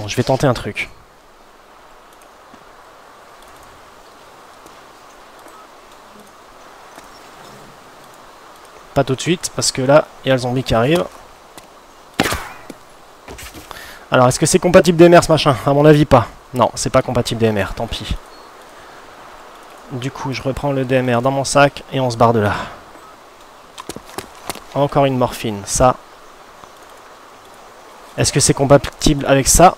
Attends, je vais tenter un truc. Pas tout de suite, parce que là, il y a le zombie qui arrive. Alors, est-ce que c'est compatible DMR ce machin? À mon avis, pas. Non, c'est pas compatible DMR, tant pis. Du coup, je reprends le DMR dans mon sac et on se barre de là. Encore une morphine, ça. Est-ce que c'est compatible avec ça?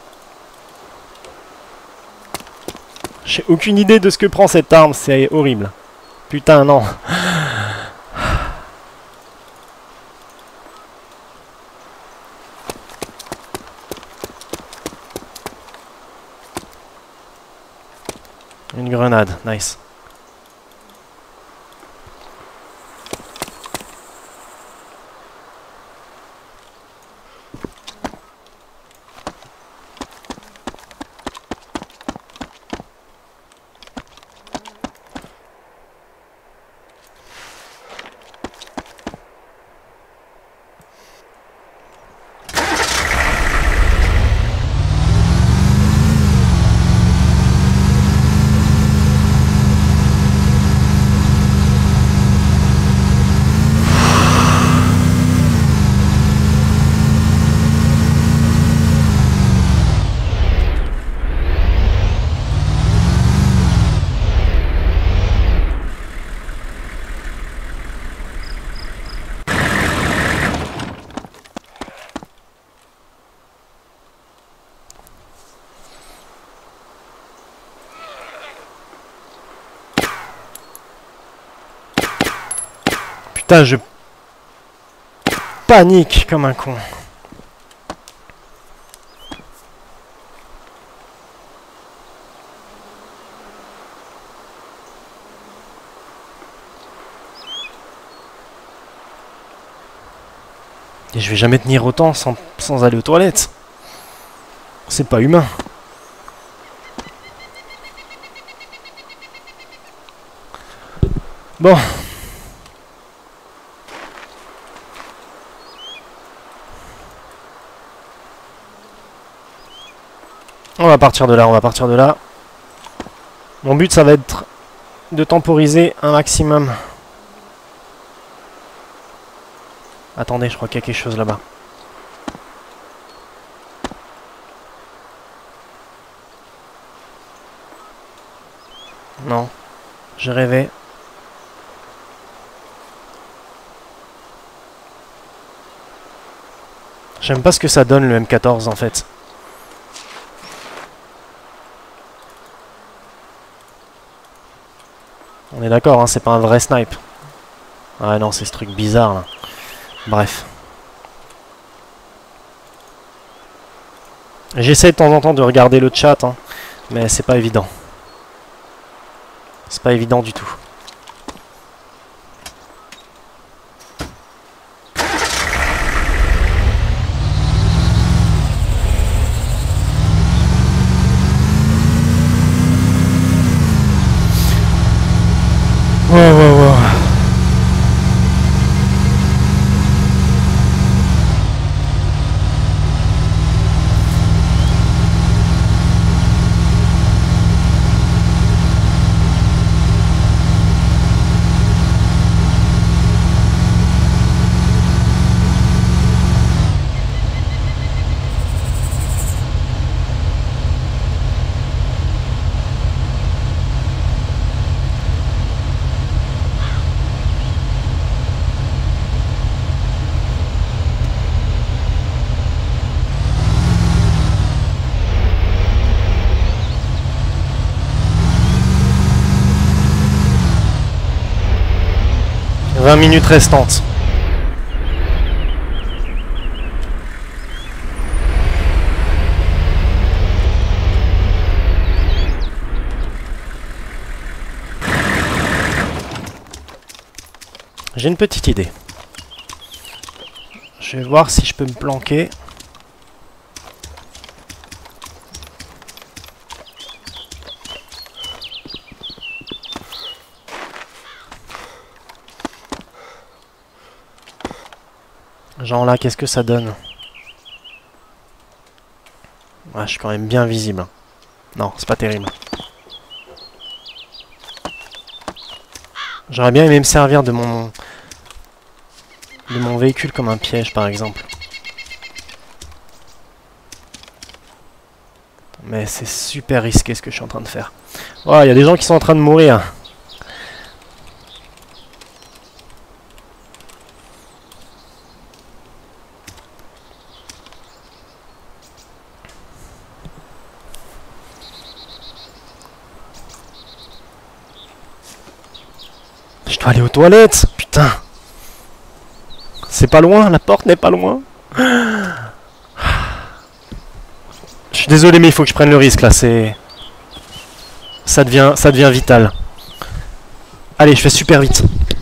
J'ai aucune idée de ce que prend cette arme, c'est horrible. Putain, non. Une grenade, nice. Putain, je panique comme un con. Et je vais jamais tenir autant sans aller aux toilettes. C'est pas humain. Bon. On va partir de là, on va partir de là. Mon but, ça va être de temporiser un maximum. Attendez, je crois qu'il y a quelque chose là-bas. Non, j'ai rêvé. J'aime pas ce que ça donne le M14 en fait. On est d'accord, hein, c'est pas un vrai snipe. Ah non, c'est ce truc bizarre là. Bref. J'essaie de temps en temps de regarder le chat, hein, mais c'est pas évident. C'est pas évident du tout. Wow, wow, wow. Minutes restantes. J'ai une petite idée. Je vais voir si je peux me planquer. Genre là, qu'est-ce que ça donne? Ouais, je suis quand même bien visible. Non, c'est pas terrible. J'aurais bien aimé me servir de mon véhicule comme un piège, par exemple. Mais c'est super risqué ce que je suis en train de faire. Oh, il y a des gens qui sont en train de mourir. Je dois aller aux toilettes, putain. C'est pas loin, la porte n'est pas loin. Je suis désolé, mais il faut que je prenne le risque là, ça devient vital. Allez, je fais super vite.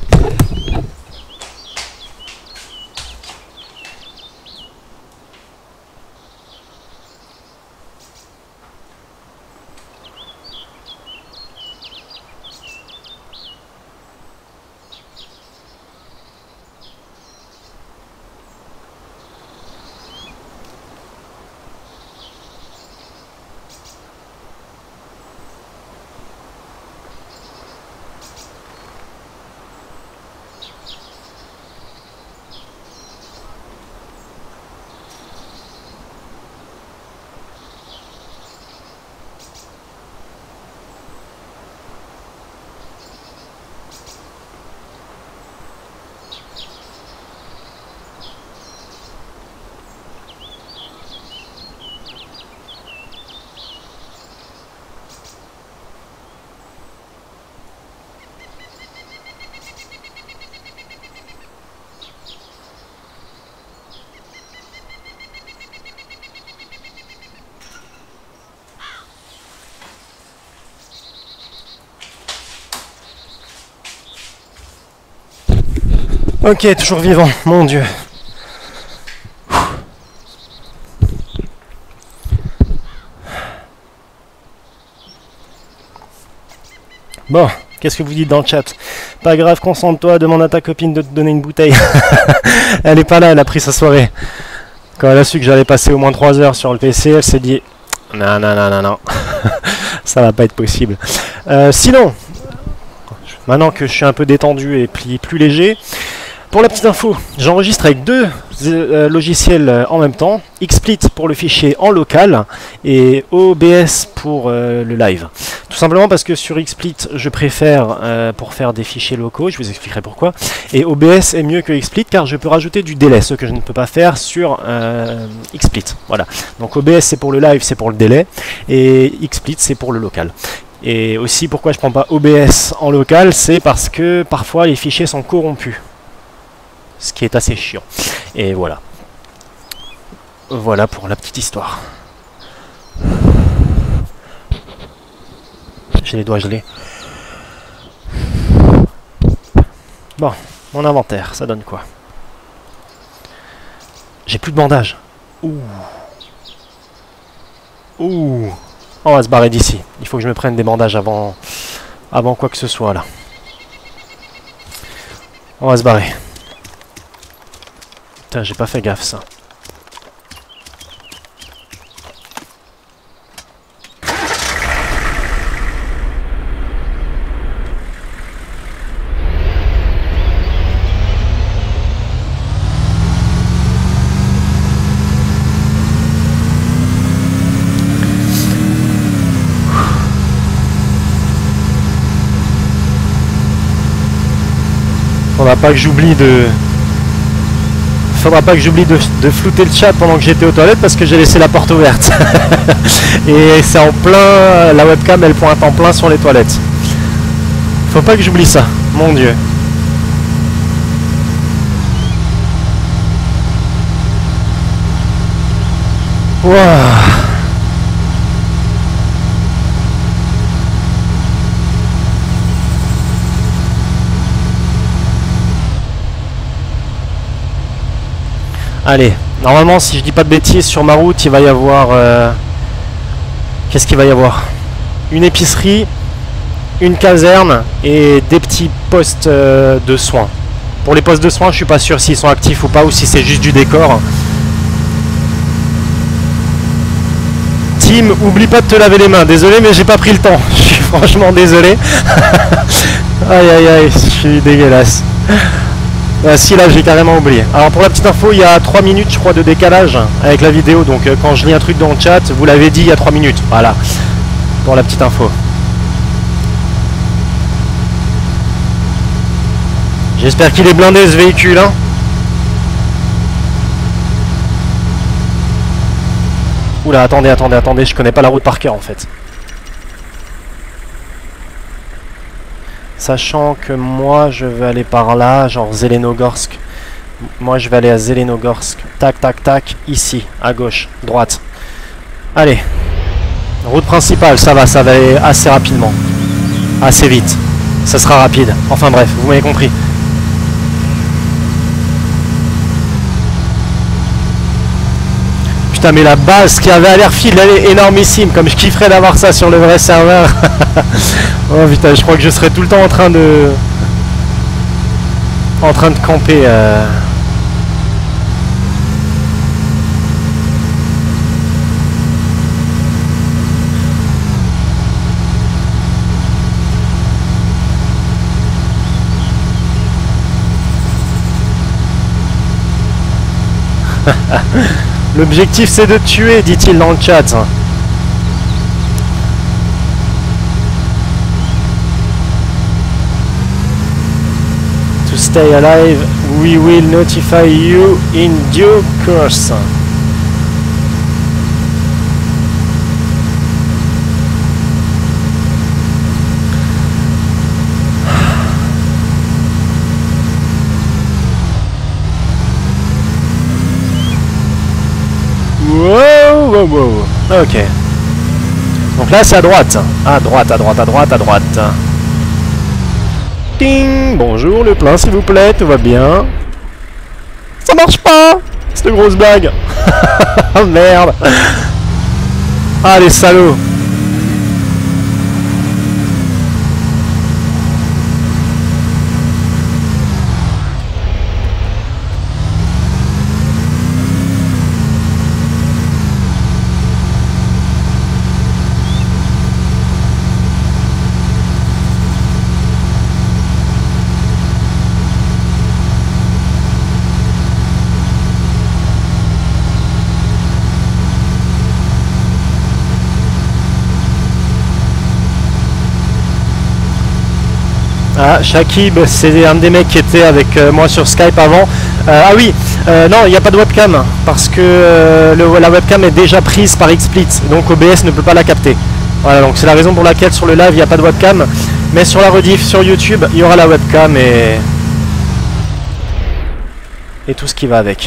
Ok, toujours vivant, mon Dieu. Bon, qu'est-ce que vous dites dans le chat? Pas grave, concentre-toi, demande à ta copine de te donner une bouteille. Elle est pas là, elle a pris sa soirée. Quand elle a su que j'allais passer au moins 3 heures sur le PC, elle s'est dit non, non, non, non, non, ça va pas être possible. Sinon, maintenant que je suis un peu détendu et plus léger, pour la petite info, j'enregistre avec deux logiciels en même temps, XSplit pour le fichier en local et OBS pour le live. Tout simplement parce que sur XSplit, je préfère pour faire des fichiers locaux, je vous expliquerai pourquoi, et OBS est mieux que XSplit car je peux rajouter du délai, ce que je ne peux pas faire sur XSplit. Voilà. Donc OBS c'est pour le live, c'est pour le délai, et XSplit c'est pour le local. Et aussi pourquoi je ne prends pas OBS en local, c'est parce que parfois les fichiers sont corrompus. Ce qui est assez chiant. Et voilà. Voilà pour la petite histoire. J'ai les doigts gelés. Bon, mon inventaire, ça donne quoi? J'ai plus de bandage. Ouh. Ouh. On va se barrer d'ici. Il faut que je me prenne des bandages avant quoi que ce soit là. On va se barrer. Putain, j'ai pas fait gaffe ça. Faudra pas que j'oublie de flouter le chat pendant que j'étais aux toilettes parce que j'ai laissé la porte ouverte. Et c'est en plein, la webcam elle pointe en plein sur les toilettes. Faut pas que j'oublie ça, mon Dieu. Wouah. Allez, normalement si je dis pas de bêtises sur ma route il va y avoir qu'est-ce qu'il va y avoir? Une épicerie, une caserne et des petits postes de soins. Pour les postes de soins je suis pas sûr s'ils sont actifs ou pas ou si c'est juste du décor. Team, oublie pas de te laver les mains. Désolé, mais j'ai pas pris le temps. Je suis franchement désolé. Aïe aïe aïe, je suis dégueulasse. Si, là j'ai carrément oublié. Alors pour la petite info, il y a 3 minutes je crois de décalage avec la vidéo. Donc quand je lis un truc dans le chat, vous l'avez dit il y a 3 minutes. Voilà, pour la petite info. J'espère qu'il est blindé ce véhicule, hein. Oula, attendez, je connais pas la route par cœur en fait. Sachant que moi je vais aller par là, genre Zelenogorsk. Moi je vais aller à Zelenogorsk. Tac, tac, tac, ici, à gauche, droite. Allez. Route principale, ça va aller assez rapidement. Assez vite. Ça sera rapide. Enfin bref, vous m'avez compris. Putain, mais la base qui avait à l'air fil, elle est énormissime. Comme je kifferais d'avoir ça sur le vrai serveur. Oh putain, je crois que je serais tout le temps en train de camper. L'objectif c'est de tuer, dit-il dans le chat. To stay alive, we will notify you in due course. Wow, wow, wow. Ok. Donc là c'est à droite. À droite, à droite, à droite, à droite. Ding. Bonjour le plein s'il vous plaît, tout va bien? Ça marche pas, cette grosse blague. Oh merde. Ah les salauds. Ah, Shakib, c'est un des mecs qui était avec moi sur Skype avant. Ah oui, non, il n'y a pas de webcam, parce que la webcam est déjà prise par XSplit, donc OBS ne peut pas la capter. Voilà, donc c'est la raison pour laquelle sur le live, il n'y a pas de webcam. Mais sur la rediff, sur YouTube, il y aura la webcam et tout ce qui va avec.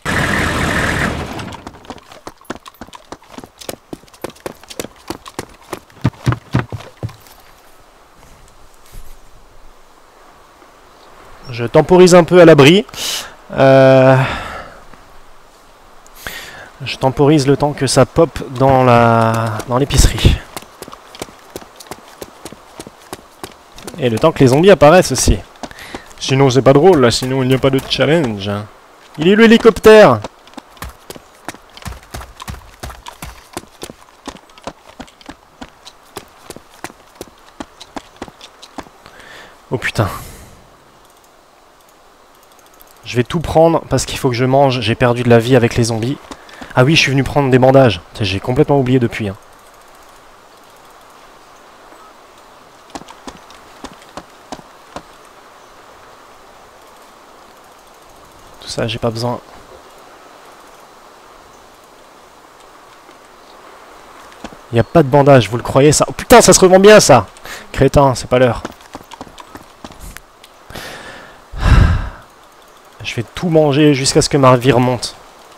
Je temporise un peu à l'abri. Je temporise le temps que ça pop dans l'épicerie. Et le temps que les zombies apparaissent aussi. Sinon c'est pas drôle là, sinon il n'y a pas de challenge. Il est où l'hélicoptère? Oh putain. Je vais tout prendre parce qu'il faut que je mange. J'ai perdu de la vie avec les zombies. Ah oui, je suis venu prendre des bandages. J'ai complètement oublié depuis. Hein. Tout ça, j'ai pas besoin. Il n'y a pas de bandage, vous le croyez ça? Oh putain, ça se revend bien ça! Crétin, c'est pas l'heure. Je vais tout manger jusqu'à ce que ma vie remonte.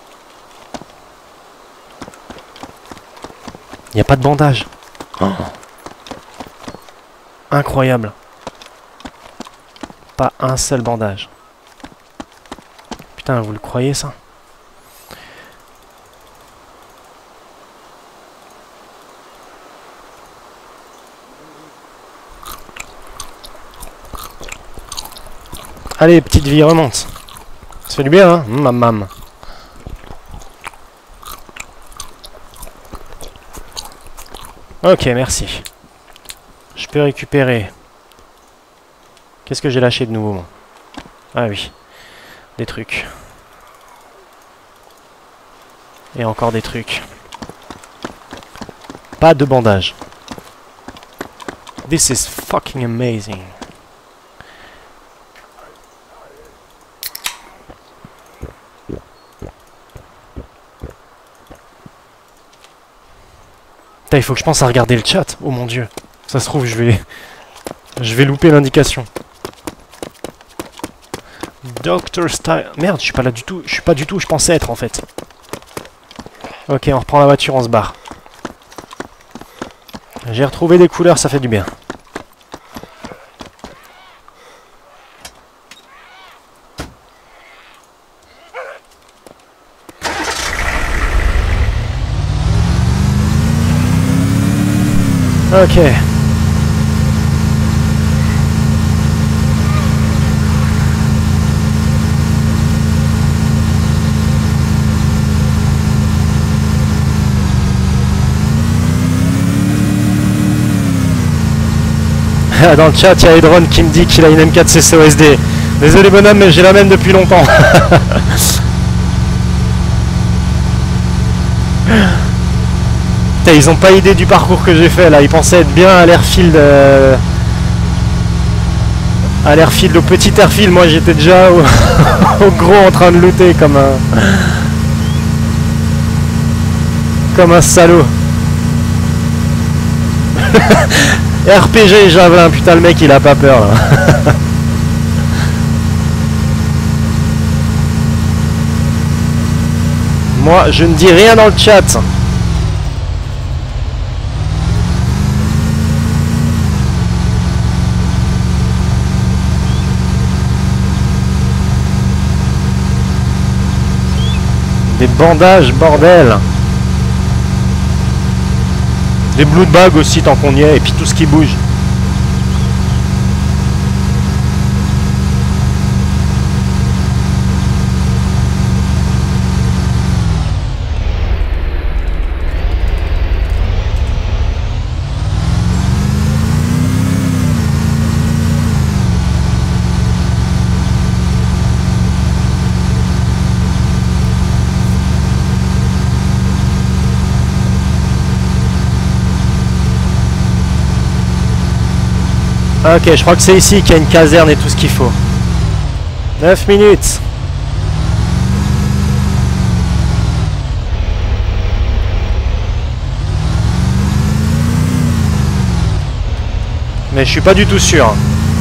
Il n'y a pas de bandage. Oh. Incroyable. Pas un seul bandage. Putain, vous le croyez ça? Allez, petite vie, remonte. Ça fait du bien, hein, mam. Ok, merci. Je peux récupérer. Qu'est-ce que j'ai lâché de nouveau, moi? Ah oui. Des trucs. Et encore des trucs. Pas de bandage. This is fucking amazing. Putain, il faut que je pense à regarder le chat. Oh mon dieu. Ça se trouve, je vais louper l'indication. Doctor Style. Merde, je suis pas là du tout. Je suis pas du tout où je pensais être en fait. Ok, on reprend la voiture, on se barre. J'ai retrouvé des couleurs, ça fait du bien. Ok. Dans le chat, il y a Edron qui me dit qu'il a une M4 CCOSD. Désolé bonhomme, mais j'ai la même depuis longtemps. Putain, ils ont pas idée du parcours que j'ai fait là. Ils pensaient être bien à l'airfield. À l'airfield, au petit airfield. Moi j'étais déjà au, au gros en train de looter comme un. Comme un salaud. RPG et javelin, putain le mec il a pas peur là. Moi je ne dis rien dans le chat. Des bandages, bordel. Des blood bags aussi tant qu'on y est, et puis tout ce qui bouge. Ok, je crois que c'est ici qu'il y a une caserne et tout ce qu'il faut. 9 minutes. Mais je suis pas du tout sûr.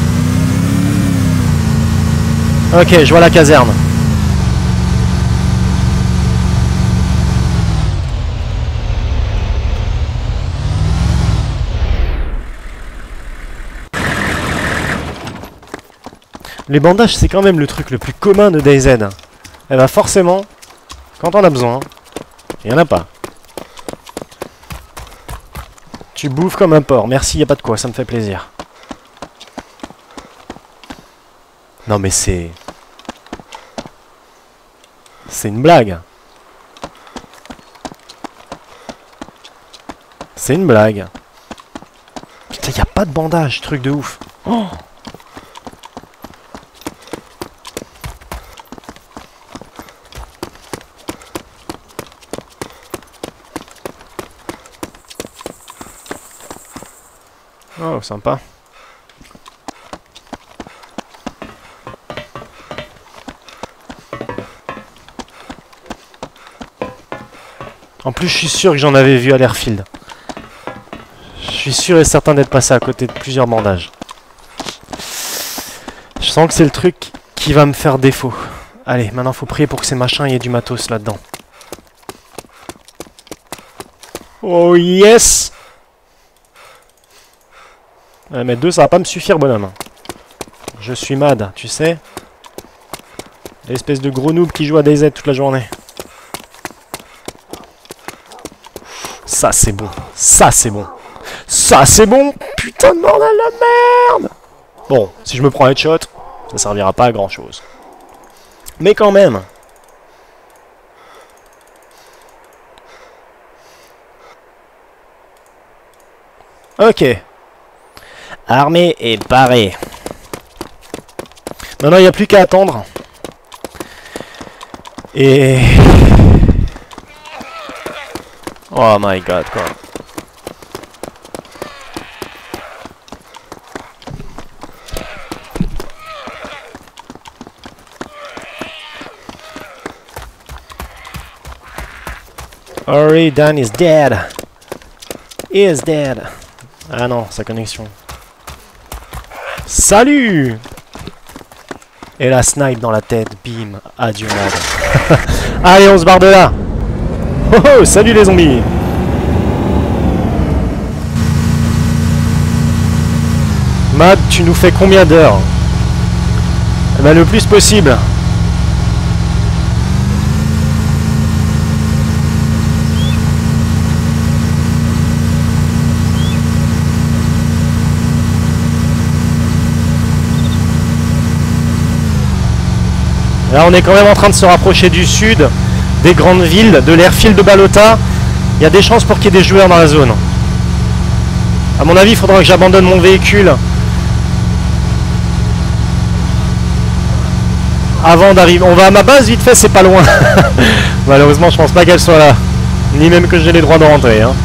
Ok, je vois la caserne. Les bandages, c'est quand même le truc le plus commun de DayZ. Eh ben forcément, quand on a besoin, il n'y en a pas. Tu bouffes comme un porc. Merci, y a pas de quoi, ça me fait plaisir. Non mais c'est... C'est une blague. C'est une blague. Putain, y a pas de bandage, truc de ouf. Oh! Oh, sympa. En plus, je suis sûr que j'en avais vu à l'airfield. Je suis sûr et certain d'être passé à côté de plusieurs bandages. Je sens que c'est le truc qui va me faire défaut. Allez, maintenant faut prier pour que ces machins aient du matos là-dedans. Oh yes! Mais 2 ça va pas me suffire bonhomme. Je suis mad, tu sais. L'espèce de gros noob qui joue à DayZ toute la journée. Ça c'est bon. Ça c'est bon. Ça c'est bon. Putain de bordel de merde. Bon, si je me prends un headshot, ça servira pas à grand chose. Mais quand même. Ok. Armée et parée. Maintenant, il n'y a plus qu'à attendre. Et... Oh my god, quoi. Hurry, Dan is dead. Is dead. Ah non, sa connexion. Salut! Et la snipe dans la tête, bim, adieu Mad. Allez, on se barre de là. Oh oh, salut les zombies. Mad, tu nous fais combien d'heures? Eh ben, le plus possible. Là, on est quand même en train de se rapprocher du sud, des grandes villes, de l'airfield de Balota. Il y a des chances pour qu'il y ait des joueurs dans la zone. À mon avis, il faudra que j'abandonne mon véhicule avant d'arriver. On va à ma base vite fait, c'est pas loin. Malheureusement, je pense pas qu'elle soit là. Ni même que j'ai les droits de rentrer. Hein.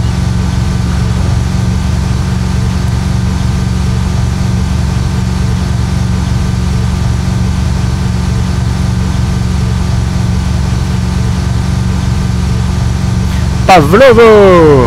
Pavlovo.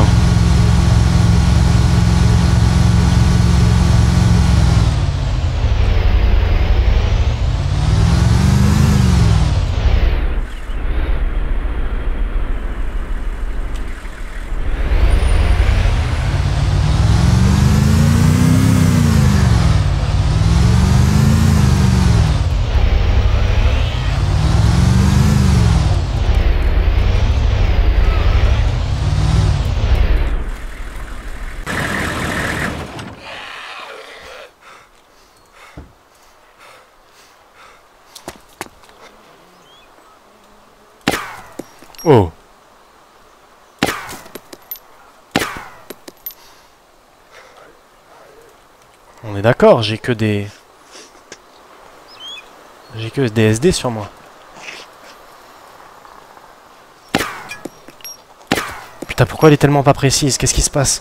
Oh. On est d'accord, j'ai que des SD sur moi. Putain, pourquoi elle est tellement pas précise? Qu'est-ce qui se passe?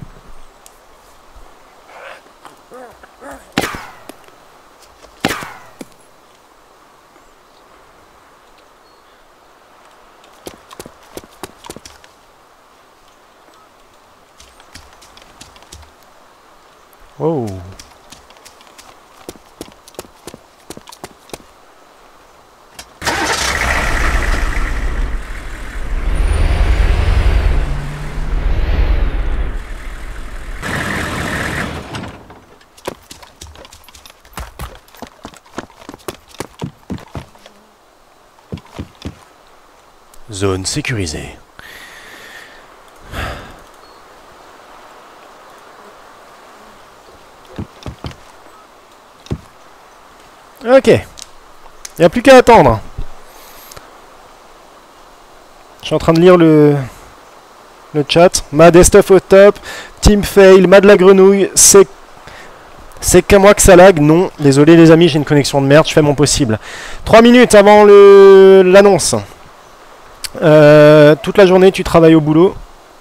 Oh. Zone sécurisée. Ok. Il n'y a plus qu'à attendre. Je suis en train de lire le chat. Mad et stuff au top. Team fail. Mad la grenouille. C'est qu'à moi que ça lag. Non. Désolé les amis, j'ai une connexion de merde. Je fais mon possible. 3 minutes avant l'annonce. Toute la journée, tu travailles au boulot.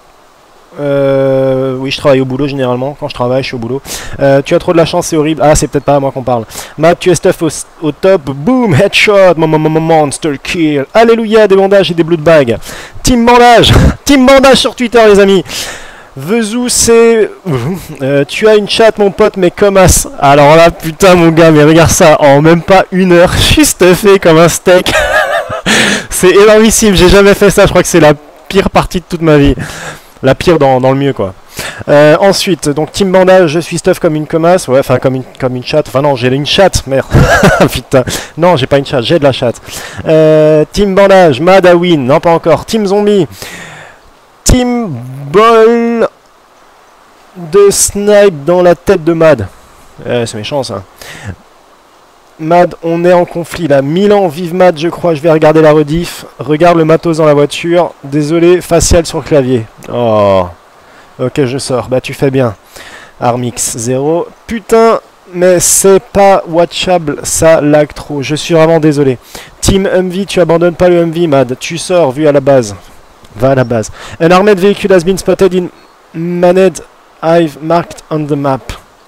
Oui, je travaille au boulot généralement. Quand je travaille, je suis au boulot. Tu as trop de la chance, c'est horrible. Ah, c'est peut-être pas à moi qu'on parle. Matt, tu es stuff au top. Boom, headshot, monster kill. Alléluia, des bandages et des blood bags. Team bandage. Team bandage sur Twitter, les amis. Vezou, c'est... tu as une chatte, mon pote, mais comme as. Alors là, putain, mon gars, mais regarde ça. En même pas une heure, je suis stuffé comme un steak. C'est énormissime. J'ai jamais fait ça. Je crois que c'est la pire partie de toute ma vie. La pire dans le mieux, quoi. Ensuite, donc Team Bandage, je suis stuff comme une commasse. Ouais, enfin, comme une chatte. Enfin, non, j'ai une chatte, merde. Putain. Non, j'ai pas une chatte, j'ai de la chatte. Team Bandage, Mad à win. Non, pas encore. Team Zombie. Team Ball de snipe dans la tête de Mad. C'est méchant, ça. Mad, on est en conflit là. Milan, vive Mad, je crois. Je vais regarder la rediff. Regarde le matos dans la voiture. Désolé, facial sur le clavier. Oh. Ok, je sors. Bah, tu fais bien. Armix 0. Putain, mais c'est pas watchable. Ça lag trop. Je suis vraiment désolé. Team Humvee, tu abandonnes pas le Humvee, Mad. Tu sors, vu à la base. Va à la base. An armored vehicle has been spotted in Maned. I've marked on the map.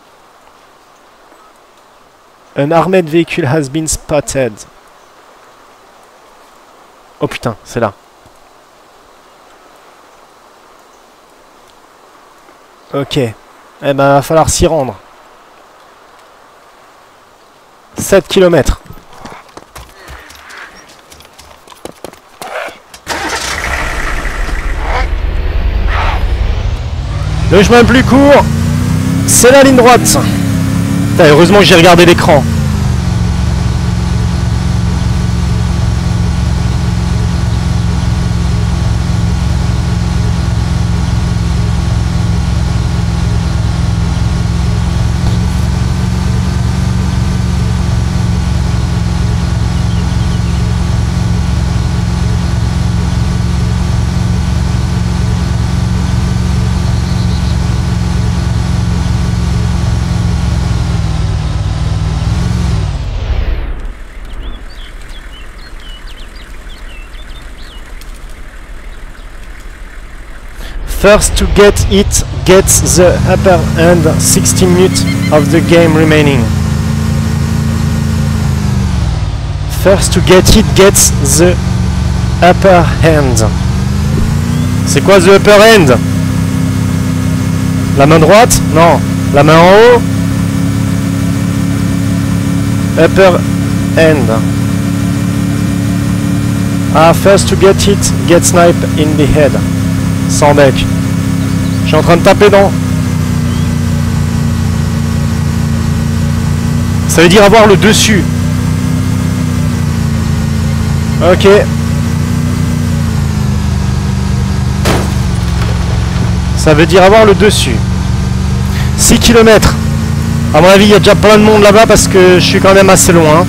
An armored vehicle has been spotted. Oh putain, c'est là. Ok. Eh ben, va falloir s'y rendre. 7 km. Le chemin le plus court, c'est la ligne droite. Putain, heureusement que j'ai regardé l'écran. First to get it gets the upper hand. 16 minutes of the game remaining. First to get it gets the upper hand. C'est quoi the upper hand? La main droite? Non. La main en haut? Upper hand. Ah, first to get it, get snipe in the head. Sans bec. Je suis en train de taper dans. Ça veut dire avoir le dessus. Ok. Ça veut dire avoir le dessus. 6 km. À mon avis, il y a déjà plein de monde là-bas parce que je suis quand même assez loin.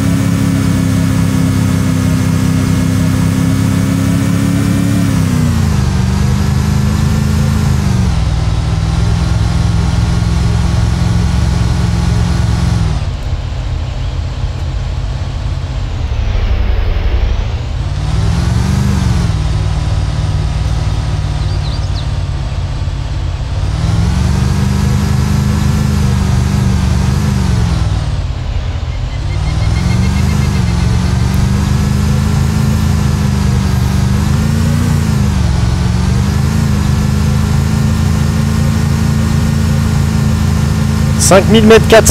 « 5000 mètres 400 ».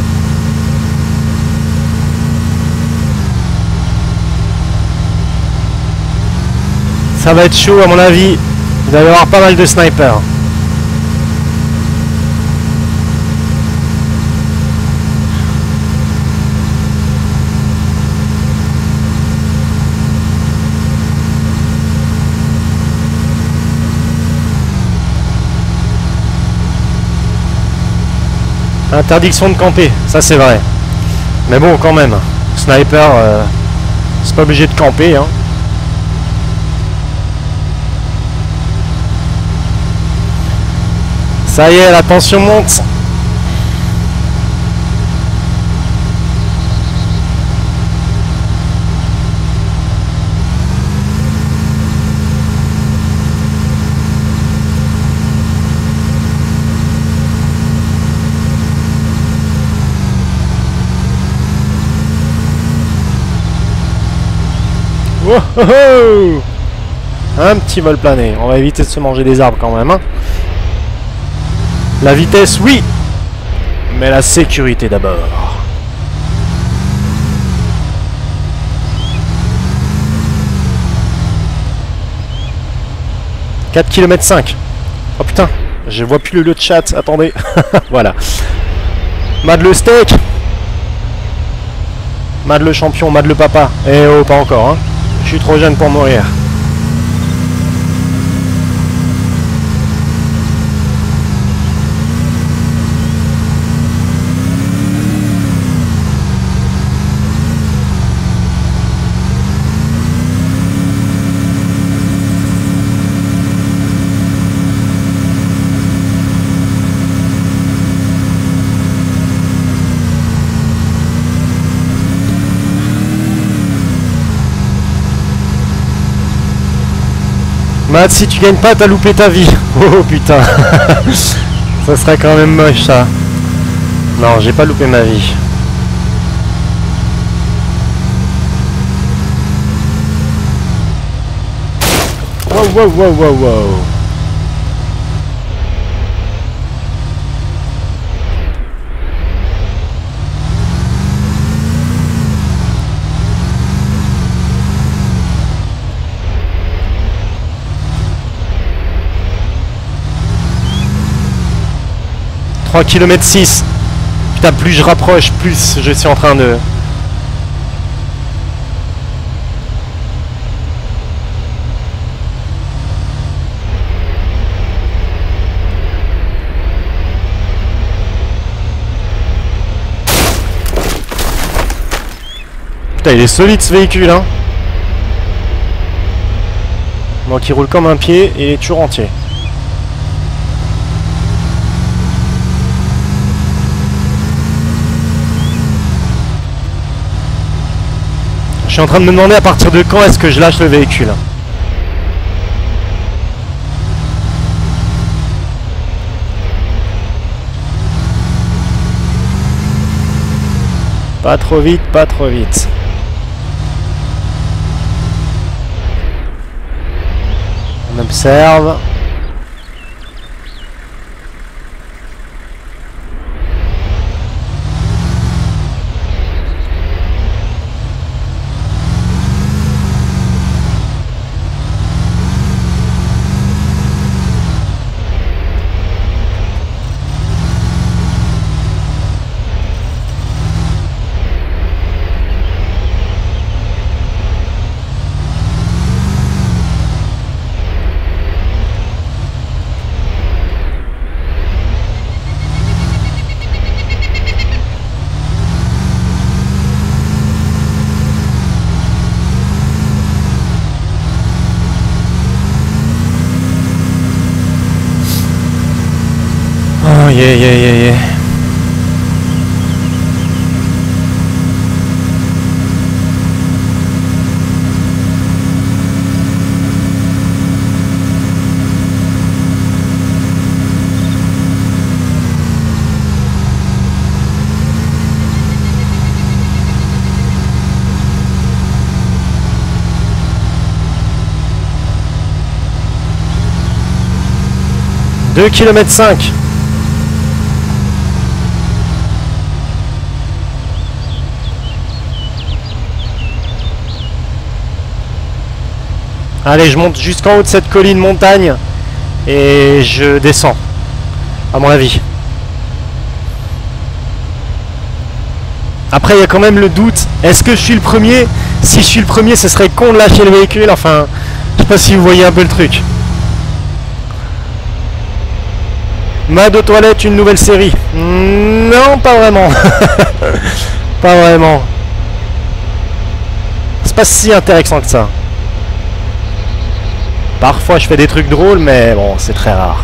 Ça va être chaud à mon avis. Il va y avoir pas mal de snipers. Interdiction de camper, ça c'est vrai. Mais bon, quand même, sniper, c'est pas obligé de camper, hein. Ça y est, la tension monte. Oh, oh, oh. Un petit vol plané. On va éviter de se manger des arbres quand même, hein. La vitesse, oui, mais la sécurité d'abord. « 4 km 5. Oh putain, je vois plus le chat, attendez. Voilà. Mad le steak. Mad le champion, Mad le papa. Eh oh, pas encore, hein. Je suis trop jeune pour mourir. Matt, si tu gagnes pas, t'as loupé ta vie. Oh putain. Ça serait quand même moche ça. Non, j'ai pas loupé ma vie. Wow, wow, wow, wow, wow. Km 6. Putain, plus je rapproche, plus je suis en train de... Putain, il est solide ce véhicule, hein. Donc il roule comme un pied et il est toujours entier. Je suis en train de me demander à partir de quand est-ce que je lâche le véhicule. Pas trop vite, pas trop vite. On observe. Oh yeah yeah yeah yeah. Deux kilomètres 5. Allez, je monte jusqu'en haut de cette colline montagne et je descends, à mon avis. Après, il y a quand même le doute. Est-ce que je suis le premier? Si je suis le premier, ce serait con de lâcher le véhicule. Enfin, je sais pas si vous voyez un peu le truc. Mad aux toilettes, une nouvelle série. Non, pas vraiment. Pas vraiment. C'est pas si intéressant que ça. Parfois je fais des trucs drôles, mais bon, c'est très rare.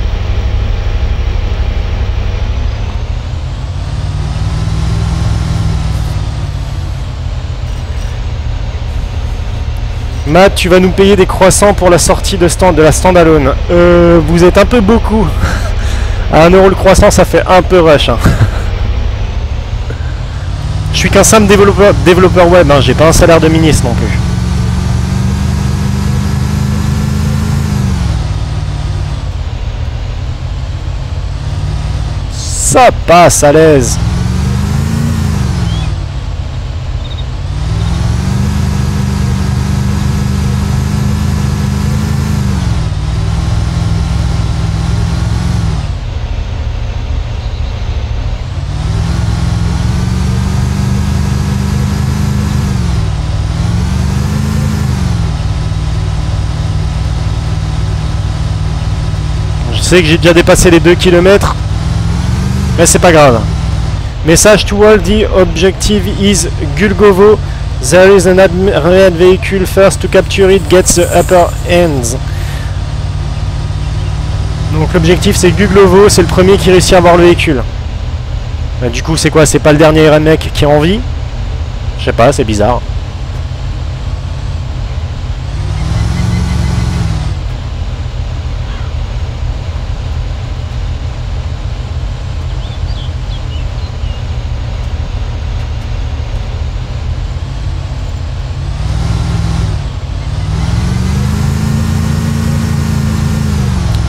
Matt, tu vas nous payer des croissants pour la sortie de la standalone. Vous êtes un peu beaucoup. À 1 € le croissant, ça fait un peu rush. Hein. Je suis qu'un simple développeur web, hein. J'ai pas un salaire de ministre non plus. Ça passe à l'aise. Je sais que j'ai déjà dépassé les 2 km. Mais c'est pas grave. Message to all, the objective is Gulgovo. There is an red vehicle first to capture it gets the upper ends. Donc l'objectif c'est Gulgovo, c'est le premier qui réussit à avoir le véhicule. Bah, du coup c'est quoi? C'est pas le dernier mec qui est en vie? Je sais pas, c'est bizarre.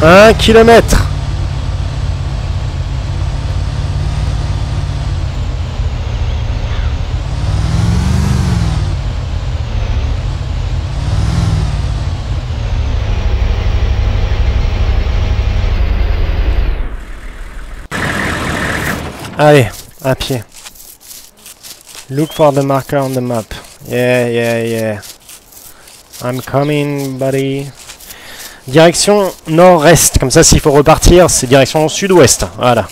1 kilomètre. Allez, à pied. Look for the marker on the map. Yeah, yeah, yeah. I'm coming, buddy. Direction nord-est. Comme ça, s'il faut repartir, c'est direction sud-ouest. Voilà.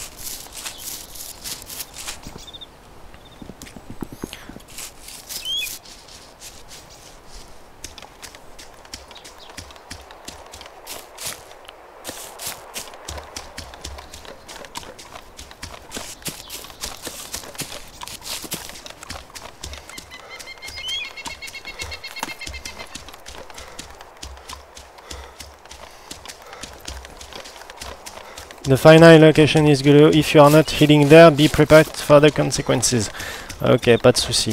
The final location is below. If you are not heading there, be prepared for the consequences. Ok, pas de souci.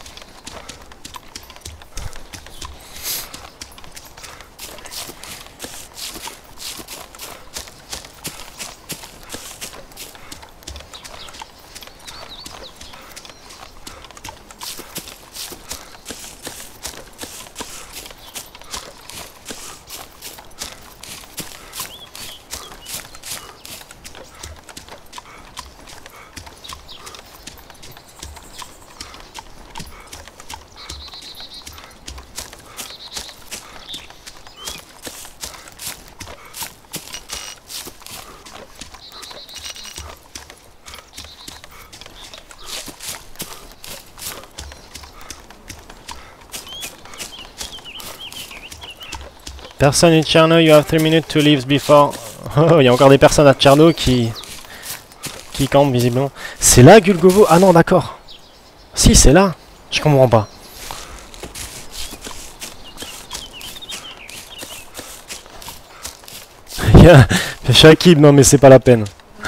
Personne in Cherno, you have 3 minutes to leave before. Oh, il y a encore des personnes à Cherno qui campent visiblement. C'est là Gulgovo? Ah non, d'accord. Si, c'est là. Je comprends pas. Il y a Shakib, non mais c'est pas la peine.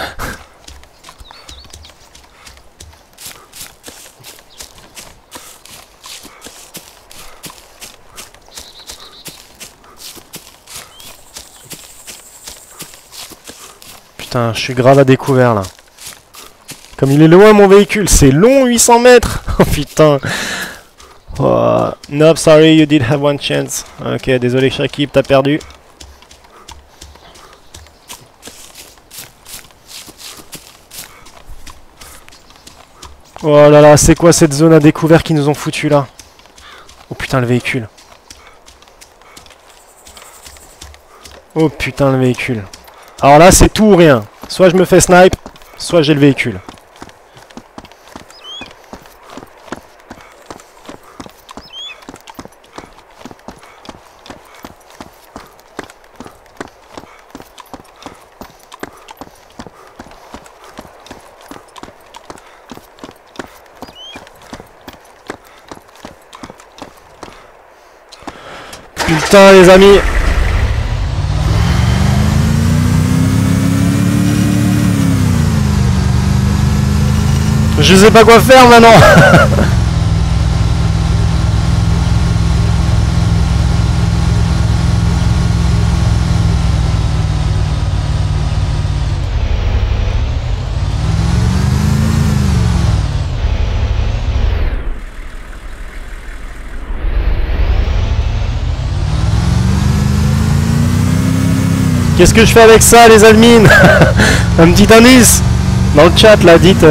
Putain, je suis grave à découvert là. Comme il est loin mon véhicule, c'est long 800 mètres. Oh putain. Oh. Nope, sorry, you did have one chance. Ok, désolé Shakib, t'as perdu. Oh là là, c'est quoi cette zone à découvert qu'ils nous ont foutu là? Oh putain le véhicule. Oh putain le véhicule. Alors là c'est tout ou rien. Soit je me fais snipe, soit j'ai le véhicule. Putain les amis. Je sais pas quoi faire maintenant. Qu'est-ce que je fais avec ça les admins? Un petit indice dans le chat là, dites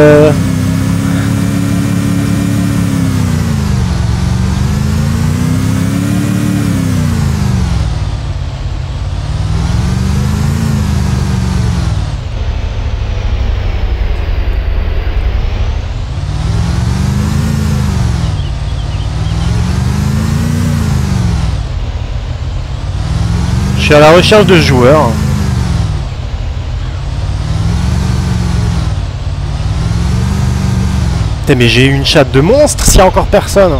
je suis à la recherche de joueurs. Putain mais j'ai eu une chatte de monstre s'il y a encore personne.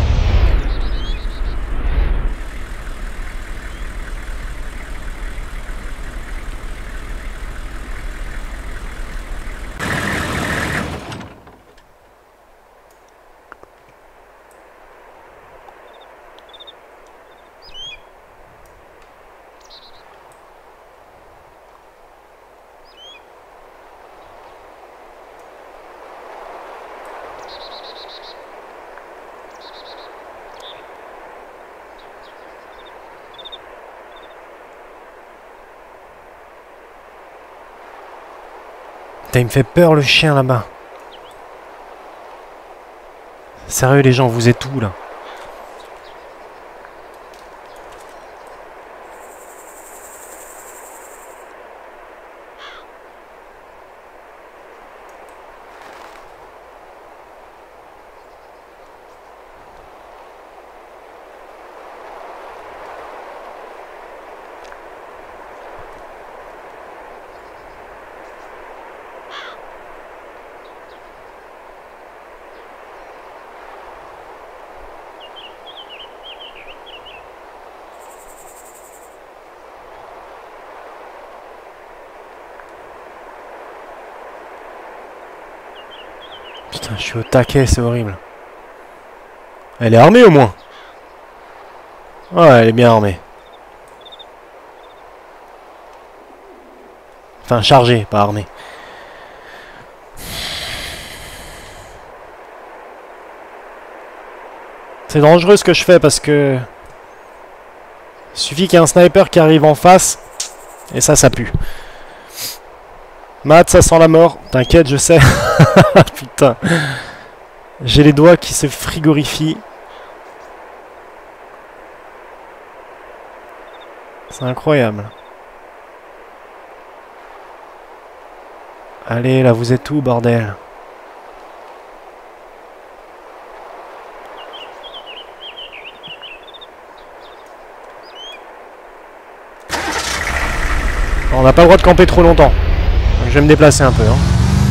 Putain, il me fait peur le chien là-bas. Sérieux les gens, vous êtes où là? Putain, je suis au taquet, c'est horrible. Elle est armée au moins. Ouais, elle est bien armée. Enfin, chargée, pas armée. C'est dangereux ce que je fais parce que... Il suffit qu'il y ait un sniper qui arrive en face. Et ça pue. Matt, ça sent la mort. T'inquiète, je sais. Putain. J'ai les doigts qui se frigorifient. C'est incroyable. Allez, là, vous êtes où, bordel? On n'a pas le droit de camper trop longtemps. Donc, je vais me déplacer un peu. Hein.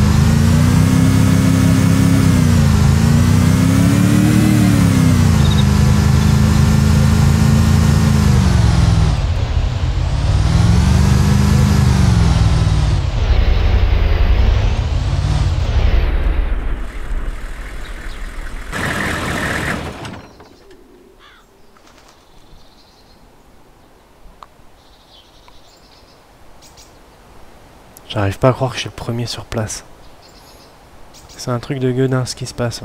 J'arrive pas à croire que je suis le premier sur place. C'est un truc de gueudin ce qui se passe là.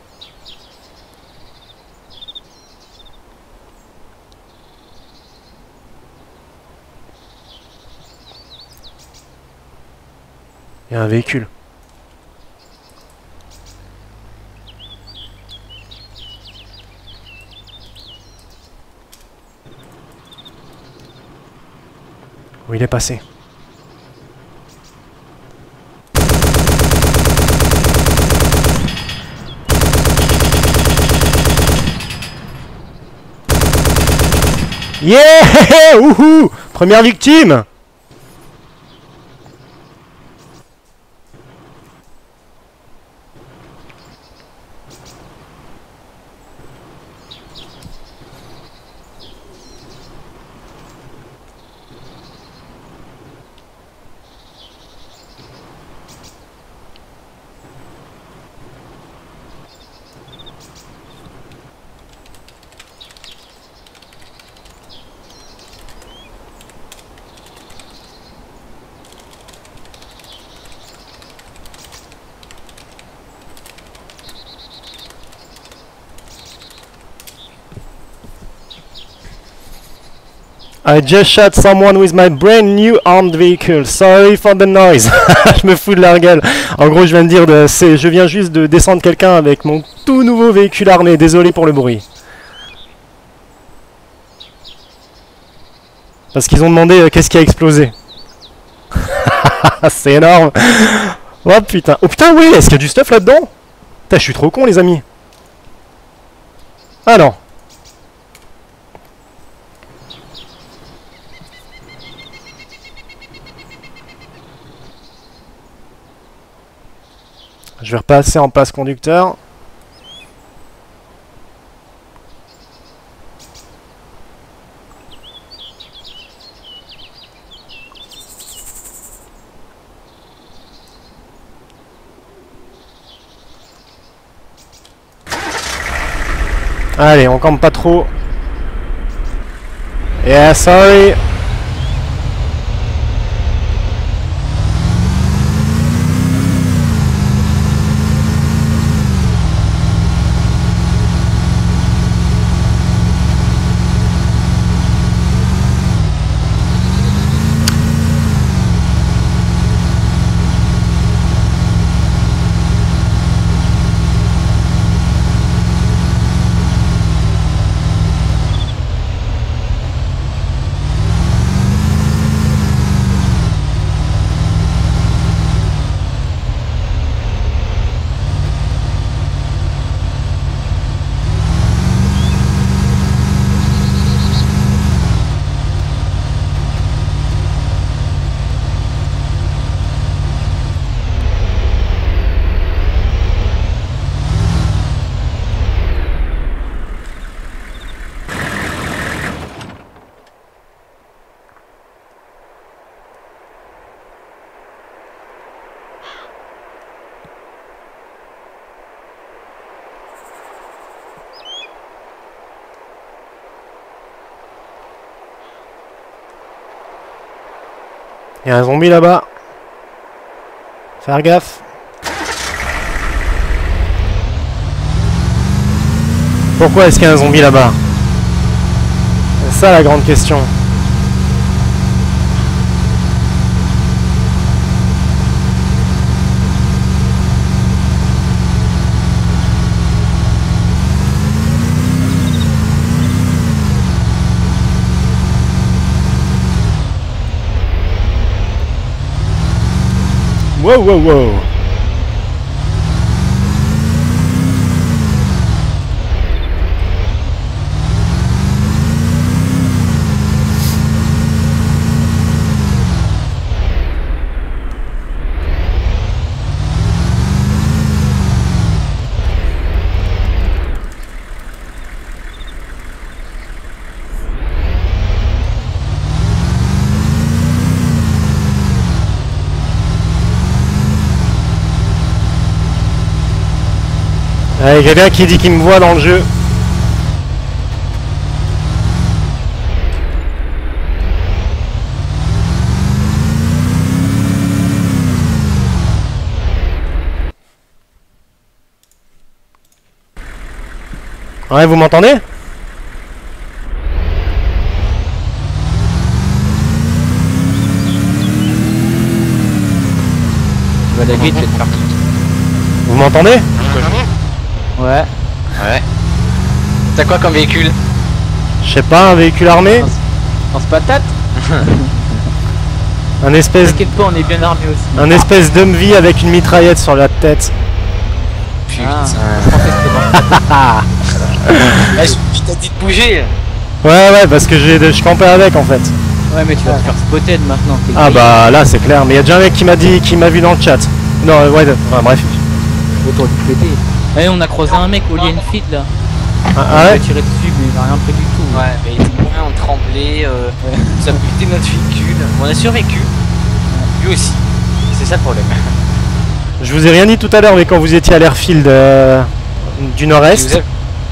Il y a un véhicule. Où il est passé? Yeah! Wouhou! Première victime! I just shot someone with my brand new armed vehicle. Sorry for the noise. Je me fous de leur gueule. En gros, je viens de dire je viens juste de descendre quelqu'un avec mon tout nouveau véhicule armé. Désolé pour le bruit. Parce qu'ils ont demandé qu'est-ce qui a explosé. C'est énorme. Oh putain. Oh putain, oui, est-ce qu'il y a du stuff là-dedans? Putain, je suis trop con, les amis. Ah non. Je vais repasser en passe conducteur. Allez, on campe pas trop. Yeah, sorry. Il y a un zombie là-bas. Faire gaffe. Pourquoi est-ce qu'il y a un zombie là-bas? C'est ça la grande question. Wow, wow, wow. Allez, quelqu'un qui dit qu'il me voit dans le jeu. Ouais, vous m'entendez? Tu vas aller vite cette partie. Vous m'entendez? Ouais. Ouais. T'as quoi comme véhicule? Je sais pas, un véhicule armé? Lance-patate. Un espèce, T'inquiète pas, on est bien armé aussi. un espèce d'Humvee avec une mitraillette sur la tête. Putain. Ah, je pensais que c'était bon. Je t'ai dit de bouger. Ouais, parce que je campais avec en fait. Ouais, mais tu vas te faire spotted maintenant. t'es Ah grillé. bah là c'est clair, mais il y a déjà un mec qui m'a dit, qui m'a vu dans le chat. Non, ouais, enfin, bref. Autour du pété. Eh, on a croisé un mec au Lienfield là. Ah, On ouais? a tiré dessus, mais il a rien pris du tout. Ouais, mais il était moins, on tremblait, ça butait notre véhicule. On a survécu. Lui aussi. C'est ça le problème. Je vous ai rien dit tout à l'heure, mais quand vous étiez à l'airfield du nord-est,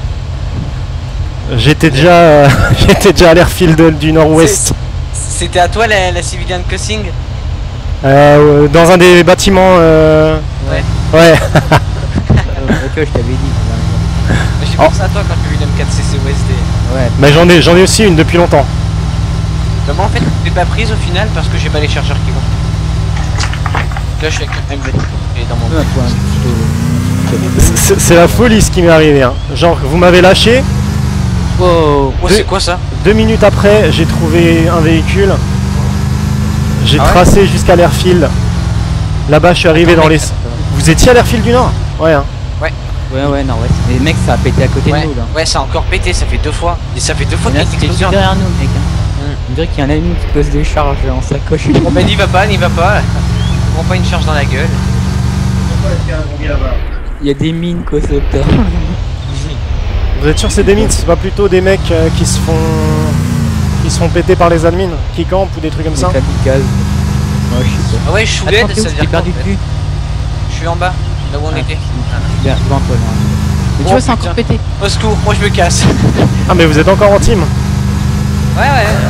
j'étais déjà, j'étais déjà à l'airfield du nord-ouest. C'était à toi la civilian crossing? Dans un des bâtiments. Ouais. Ouais. Ok, je t'avais dit. J'ai pensé à toi quand j'ai vu l'M4CC OSD. Ouais. Mais j'en ai aussi une depuis longtemps. Mais moi en fait, je l'ai pas prise au final parce que j'ai pas les chargeurs qui vont. Là, je suis avec le M20 et dans mon. Ouais, toi, C'est la folie ce qui m'est arrivé. Hein. Genre, vous m'avez lâché. Wow. Oh, c'est quoi ça? 2 minutes après, j'ai trouvé un véhicule. J'ai Ah ouais tracé jusqu'à l'airfield. Là-bas, je suis arrivé Attends, dans mec, les. Vous étiez à l'airfield du Nord? Ouais. Hein. Ouais, non, ouais. Mais mec, ça a pété à côté Ouais, de nous là. ouais, ça a encore pété, ça fait 2 fois. Et ça fait 2 fois Et qu'il y là, a une c'était juste explosion. derrière nous, mec. Hein. On dirait qu'il y a un ami qui pose des charges en sacoche. Bon bah n'y va pas. Prends pas une charge dans la gueule. Il y a des mines, quoi, ce docteur. Vous êtes sûr que c'est des mythes? C'est pas plutôt des mecs qui se font péter par les admins, qui campent ou des trucs comme ça? Kamikaze. Ouais, je sais pas. Ah ouais, je suis Attends, dead, t'es où? ça veut T'es dire quoi, perdu en de fait vue. Je suis en bas, là où on était. Bien, devant toi, là. Mais tu Oh, vois, c'est putain. encore pété. Au secours, moi je me casse. Ah, mais vous êtes encore en team? Ouais.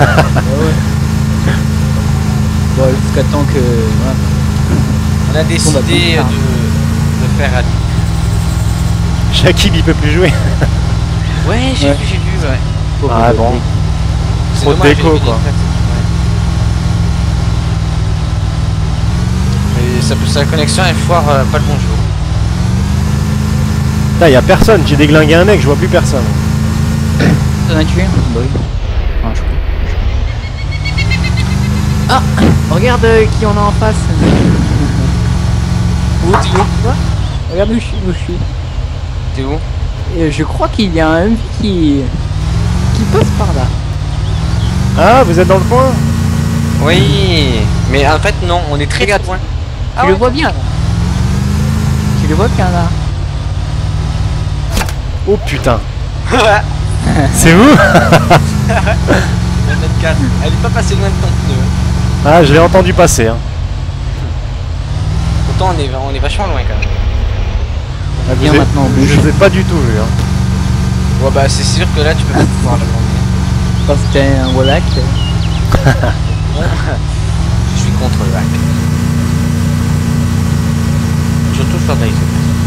Bon, jusqu'à temps que. Ouais. On a décidé plus tard. de faire. Shakib il peut plus jouer. Ouais, j'ai Ouais. vu, ouais. Pauvre Ah, Godric. bon. C'est Trop de dommage, déco, j'ai quoi. Ouais. Mais sa connexion elle foire pas le bon jour. Putain, y'a personne, j'ai déglingué un mec, je vois plus personne. T'en as tué? Bah oui. Ah, je crois. Ah, regarde qui on a en face. Où t'es où? Quoi? Regarde où je suis. T'es où? Et je crois qu'il y a un MV qui passe par là. Ah, vous êtes dans le coin? Oui, mais en fait non, on est très Regarde. loin. Tu le vois bien là. Tu le vois bien là. Oh putain. La C'est où? 24, elle est pas passée loin de ton pneu. Ah, je l'ai entendu passer. Hein. Pourtant on est vachement loin quand même. On va bien Vous maintenant, on Je bouge. vous ai pas du tout vu. Hein. Ouais bah c'est sûr que là tu peux pas pouvoir le prendre. Parce que t'es un Wallach. Je suis contre le hack. Surtout sur Daisy.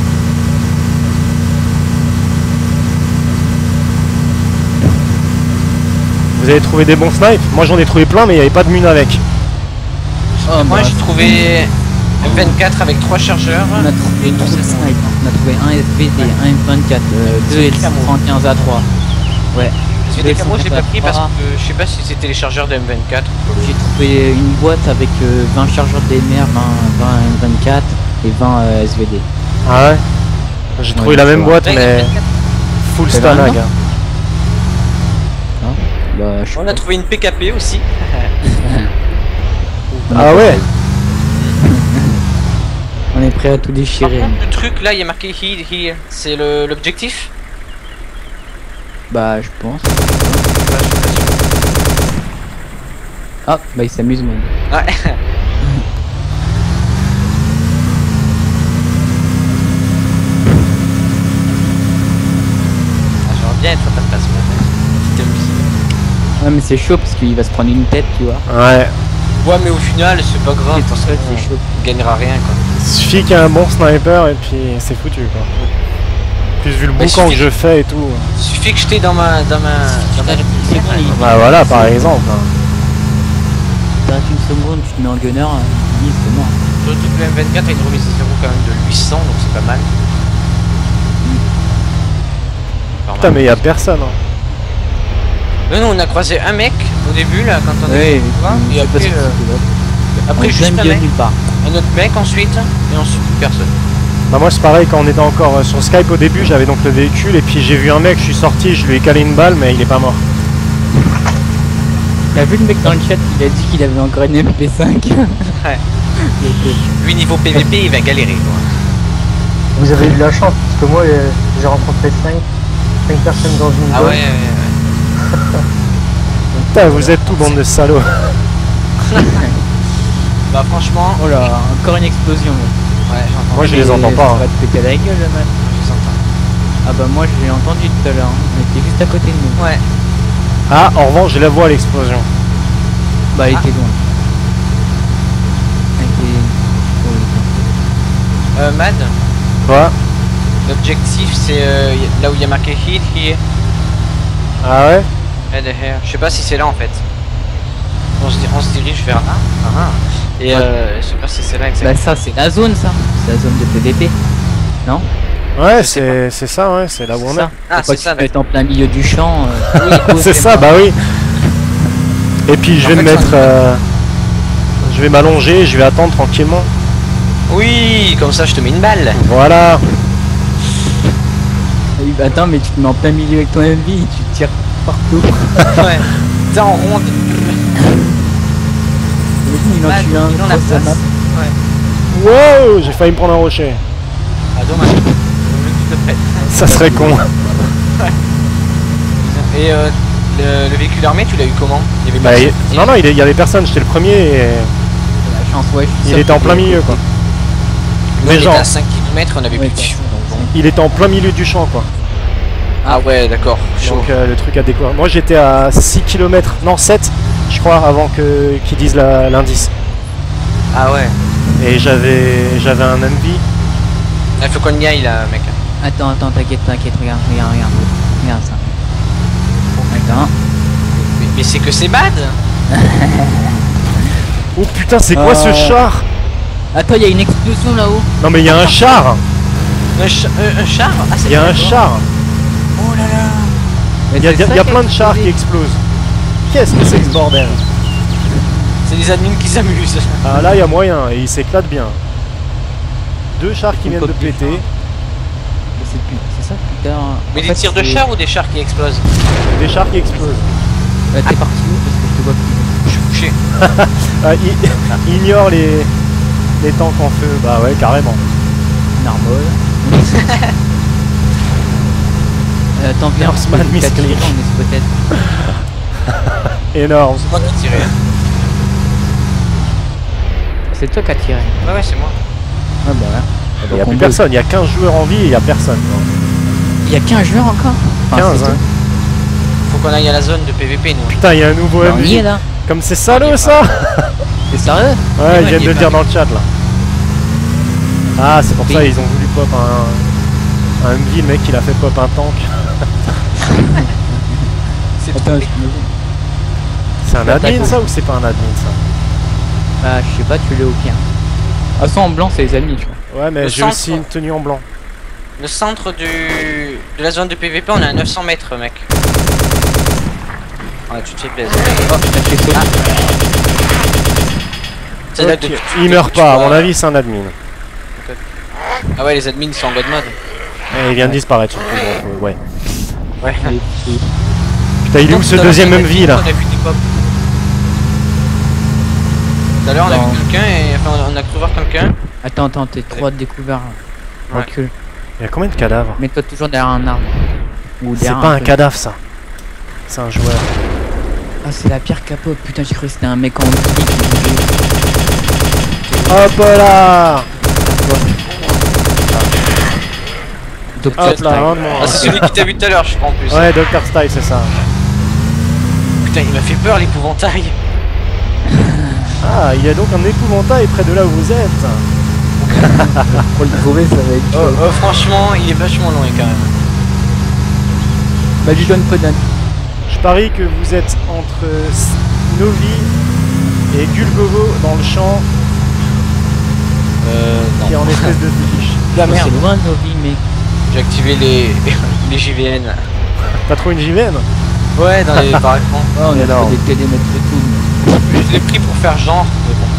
Vous avez trouvé des bons snipes? Moi j'en ai trouvé plein mais il n'y avait pas de mine avec. Oh, Moi bah, j'ai trouvé M24 avec 3 chargeurs. on a trouvé trop de snipe. On a trouvé un SVD, un M24, 2 L31 A3. Ouais. J'ai des camos, je l'ai pas pris parce que je sais pas si c'était les chargeurs de M24. J'ai trouvé une boîte avec 20 chargeurs DMR, 20 M24 et 20 SVD. Ah ouais? J'ai trouvé la même boîte mais full C'est stanag. vrai, Bah, je On a trouvé une PKP aussi. Ah ouais? On est prêt à tout Par déchirer. contre, le truc là, il y a marqué here. C'est l'objectif? Bah, je pense. Ah, bah, il s'amuse même. Ouais. J'aimerais bien être à ta place, mais petite musique. Ouais, mais c'est chaud parce qu'il va se prendre une tête, tu vois. Ouais. Ouais, mais au final, c'est pas grave Et tout parce seul, qu'on c'est chaud. gagnera rien quoi. Il suffit qu'il y ait un bon sniper et puis c'est foutu quoi. Plus vu le Mais boucan que suffit- je fais et tout. Il suffit que j'étais dans ma C'est bon, il Bah voilà par exemple. t'arrêtes une seconde, tu te mets en gunner, c'est mort. Surtout que le M24 a une remise de 0 quand même de 800, donc c'est pas mal. Pas Putain mal. mais il y a personne. Hein. Non, on a croisé un mec au début là quand on Ouais, est et après, après juste un mec, nulle part. un autre mec ensuite, et ensuite plus personne. Bah moi c'est pareil quand on était encore sur Skype au début j'avais donc le véhicule et puis j'ai vu un mec, je suis sorti, je lui ai calé une balle mais il est pas mort. T'as vu le mec dans le chat, il a dit qu'il avait encore une MP5. Ouais. Lui niveau PVP il va galérer quoi. Vous avez eu de la chance, parce que moi j'ai rencontré 5 personnes dans une Ah zone. ouais. Putain vous êtes tout bande de salauds. Bah franchement, Oh là, encore une explosion. ouais j'entends. Moi je les entends pas. Ça Hein. va te péter la gueule, le man. Je les entends. Ah bah moi je l'ai entendu tout à l'heure, hein. On était juste à côté de nous. Ouais. Ah en revanche je la vois l'explosion. Bah il était loin. Il était... Oh, il était- Mad, Quoi? l'objectif c'est là où il y a marqué hit here. Ah ouais? Head here. Je sais pas si c'est là en fait. On se dirige vers là. Et je sais pas si c'est là Bah exactement. ça c'est la zone ça. C'est la zone de PVP. Non? Ouais sais c'est ça ouais, c'est là où on est. Ça. Ah Faut pas c'est que ça. tu te mettes en plein milieu du champ. C'est ça bah oui. Et puis je vais En me fait, mettre... je vais m'allonger, je vais attendre tranquillement. Oui, comme ça je te mets une balle. Voilà. Attends mais tu te mets en plein milieu avec ton MV, tu tires partout. Ouais. T'es en ronde. Il en Mad, tue un, il en a grosse place. map. Ouais. Wow, j'ai failli me prendre un rocher. Ah dommage. Vaut mieux que tu te prêtes. Ça serait con. Et le véhicule armé, tu l'as eu comment? Il y avait Bah, personne. non, non, il y avait personne, j'étais le premier et La chance, ouais, je suis il sûr était en que- plein milieu quoi. Nous, Mais on était genre, à 5 km, on avait Ouais, plus de t'as- chevaux, donc bon. il était en plein milieu du champ quoi. Ah ouais, d'accord. Chaud. Donc le truc à découvrir. Moi j'étais à 6 km, non 7 je crois avant qu'ils disent l'indice. Ah ouais. Et j'avais un MV. Il faut qu'on y aille là, mec. Attends, t'inquiète, regarde ça. Attends. Mais c'est que c'est bad. Oh putain c'est quoi ce char? Attends, il y a une explosion là-haut. Non mais il y a un char. Un char. Ah, c'est Il y a un d'accord. char. Oh là là. Il y a plein de chars qui explosent. Qu'est-ce que c'est que ce bordel? C'est des admins qui s'amusent. Ah là il y a moyen et il s'éclate bien. Deux chars qui viennent de péter. C'est ça plus tard. Mais En des fait, tirs de c'est- char ou des chars qui explosent? Des chars qui explosent. T'es parti où? Parce que je te vois plus. Je suis couché. Ah, ignore les tanks en feu. Bah ouais carrément. Narmol. Attends, viens, Norseman parce que misclick. t'as tiré, on est peut-être. Énorme. C'est moi qui ai tiré. C'est toi qui as tiré. Ouais, c'est moi. Ah bah ouais. Il n'y a plus personne, il y a 15 joueurs en vie et il n'y a personne. Il y a 15 joueurs encore. 15 hein. Faut qu'on aille à la zone de PVP, nous. Putain il y a un nouveau On y est MV. là. Comme c'est salaud ça. T'es sérieux? Ouais, ils viennent de le dire dans le chat là. Ah, c'est pour ça ils ont voulu pop un MV, le mec il a fait pop un tank. C'est Attends, trop- C'est un admin ça ou c'est pas un admin ça? Bah, je sais pas, tu l'es au pire. Ah, ça en blanc, c'est les amis, je crois. Ouais, mais Le j'ai centre. aussi une tenue en blanc. Le centre de la zone de PVP, on est à 900 mètres, mec. Ah, tu te fais plaisir. Oh, putain, je suis sauté. C'est là Ok, que tu- il meurt tu pas, à vois- mon avis c'est un admin. Ah ouais, les admins sont en god mode. Et il vient de disparaître surtout, donc, ouais. Ouais. Putain, il est où ce deuxième MV là? On a vu des pop. Tout à l'heure, on a vu quelqu'un et enfin, on a cru voir quelqu'un. Attends, t'es trop découvert. Ouais. Recule. Il y a combien de cadavres? Mets-toi toujours derrière un arbre. Ou C'est derrière pas un truc. cadavre ça. C'est un joueur. Ah, c'est la pire capote. Putain, j'ai cru que c'était un mec en bikini qui bougeait. Hop là! Docteur Hop là, Style. un de moins. Ah, c'est celui qui t'a vu tout à l'heure, je crois en plus. Ouais, Dr Style, c'est ça. Putain, il m'a fait peur l'épouvantail. Ah, il y a donc un épouvantail près de là où vous êtes. Pour le trouver, ça va être chaud. Oh, franchement, il est vachement loin quand même. Bah, lui donne peu d'un. Je parie que vous êtes entre Novi et Gulgovo dans le champ qui est en espèce de biche. La C'est loin de nos vies, mec. J'ai activé les JVN. T'as trouvé une JVM? Ouais, dans les baraquements. Oh, on a Énorme. fait des télémètres et tout. Je l'ai pris pour faire genre, mais bon.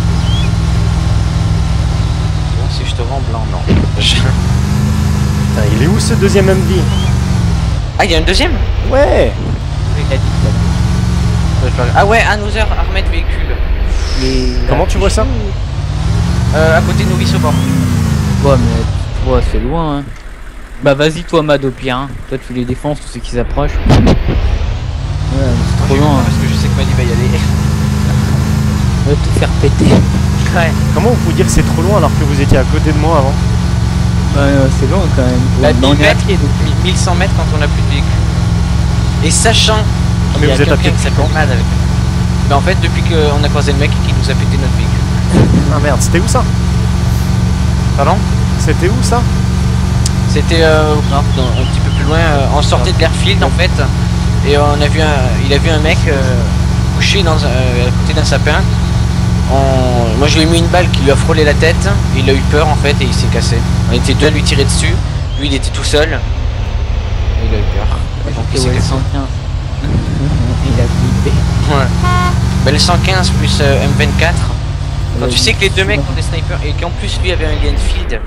Bon, si je te rends blanc, non. Putain, il est où ce deuxième MV? Ah, il y a un deuxième? Ouais! Il a dit ça. Ah ouais, Another Armed Véhicule. Mais- Comment tu vois ça? À côté de Novice au bord. Ouais, mais ouais, c'est loin, hein. Bah, vas-y, toi, Mad, au pire, hein. Toi, tu les défenses, tous ceux qui s'approchent. Ouais, mais c'est trop loin, hein. Parce que je sais que Madi va y aller. On va tout faire péter. Ouais. Comment vous pouvez dire que c'est trop loin alors que vous étiez à côté de moi avant? Bah, c'est loin quand même. Bah, Ouais, mais on 1000 est à mètres, pied, donc. 1100 mètres quand on a plus de véhicule. Et sachant mais qu'il y a vous êtes à quelqu'un pied qui depuis s'appelle Mad avec nous. Bah en fait, depuis qu'on a croisé le mec qui nous a pété notre véhicule. Ah merde, c'était où ça? Pardon? C'était où ça? C'était un petit peu plus loin, on sortait de l'airfield en fait, et on a vu il a vu un mec couché à côté d'un sapin. Moi je lui ai mis une balle qui lui a frôlé la tête, et il a eu peur en fait et il s'est cassé. On était deux à lui tirer dessus, lui il était tout seul, et il a eu peur. Et donc il s'est Ouais, cassé. 115. Il a flippé. Ouais. Bah, le 115 plus M24, quand Ouais, tu sais que les deux mecs ont des snipers et qu'en plus lui avait un Lienfield.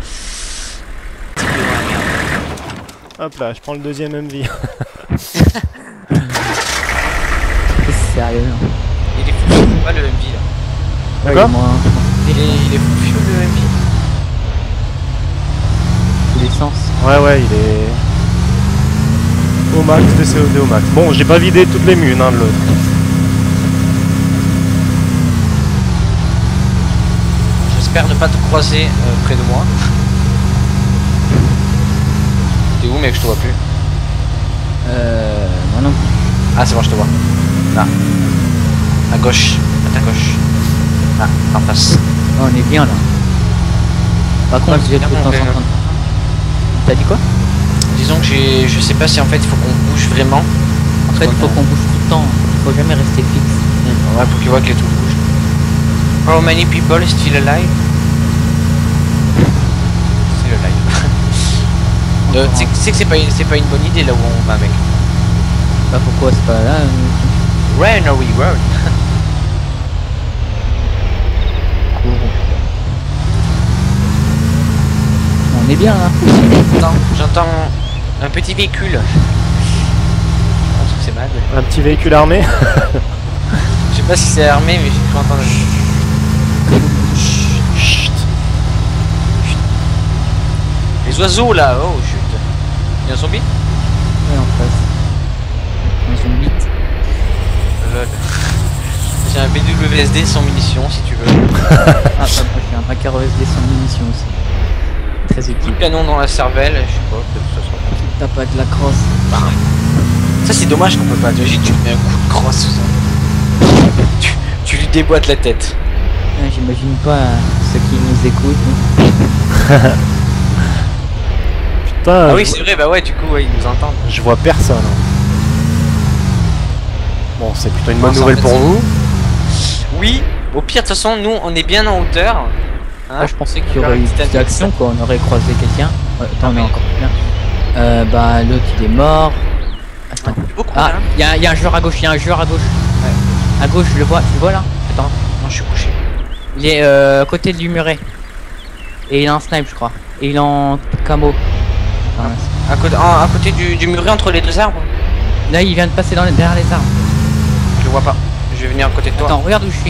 Hop là, je prends le deuxième MV. C'est sérieux. Il est fou, pas le MV là. D'accord. Il est fou le MV. Tous les sens. Ouais, ouais, il est au max de COD au max. Bon, j'ai pas vidé toutes les munes, hein, de l'autre. J'espère ne pas te croiser près de moi. T'es où mec, je te vois plus. Moi non plus. Ah c'est bon, je te vois. Là. À gauche. À ta gauche. Ah, en face. Oh, on est bien là. Par contre, Ouais, j'ai de bien, temps en bien. temps. T'as dit quoi? Disons que je sais pas si en fait il faut qu'on bouge vraiment. En fait, il faut qu'on bouge tout le temps. Faut jamais rester fixe. Ouais, pour qu'il voit que les trucs bougent. How many people still alive? Still alive. Tu sais que c'est pas une bonne idée là où on va mec. Bah pourquoi c'est pas là Run or we run. On est bien là. J'entends un petit véhicule. Je pense que c'est mal. Un petit véhicule armé. Je sais pas si c'est armé, mais j'ai cru entendre. Chut. Les oiseaux là, oh chut. Il y a un zombie? Ouais, en face. Dans une bite. Lol. J'ai un BWSD sans munitions si tu veux. Ah, bah, moi j'ai un Macar OSD sans munitions aussi. Très Coup utile. de canon dans la cervelle, je sais pas, peut-être que ça sera pas. T'as pas de la crosse. Ça c'est dommage qu'on peut pas. T'imagines, tu lui mets un coup de crosse. Tu lui déboîtes la tête. J'imagine pas ceux qui nous écoutent. Putain, Ah oui, c'est vrai, bah ouais, du coup, ouais, ils nous entendent. je vois personne. Bon, c'est plutôt une bonne Bon, ça, nouvelle en fait, pour c'est- vous. Oui, au pire, de toute façon, nous, on est bien en hauteur. Hein. Ah, je pensais qu'il y aurait eu Petite plus d'action, quoi. On aurait croisé quelqu'un. Ouais, attends, on est mais- encore bien. Bah, l'autre il est mort. Attends. Beaucoup, Ah, hein. il y a un joueur à gauche, il y a un joueur à gauche. Ouais. À gauche, je le vois, tu le vois là? Attends. Non, je suis couché. Il est à côté du muret. Et il a un snipe, je crois. Et il est en camo. Attends, À côté du muret entre les deux arbres. là, il vient de passer derrière les arbres. Je le vois pas. Je vais venir à côté de toi. Attends, regarde où je suis.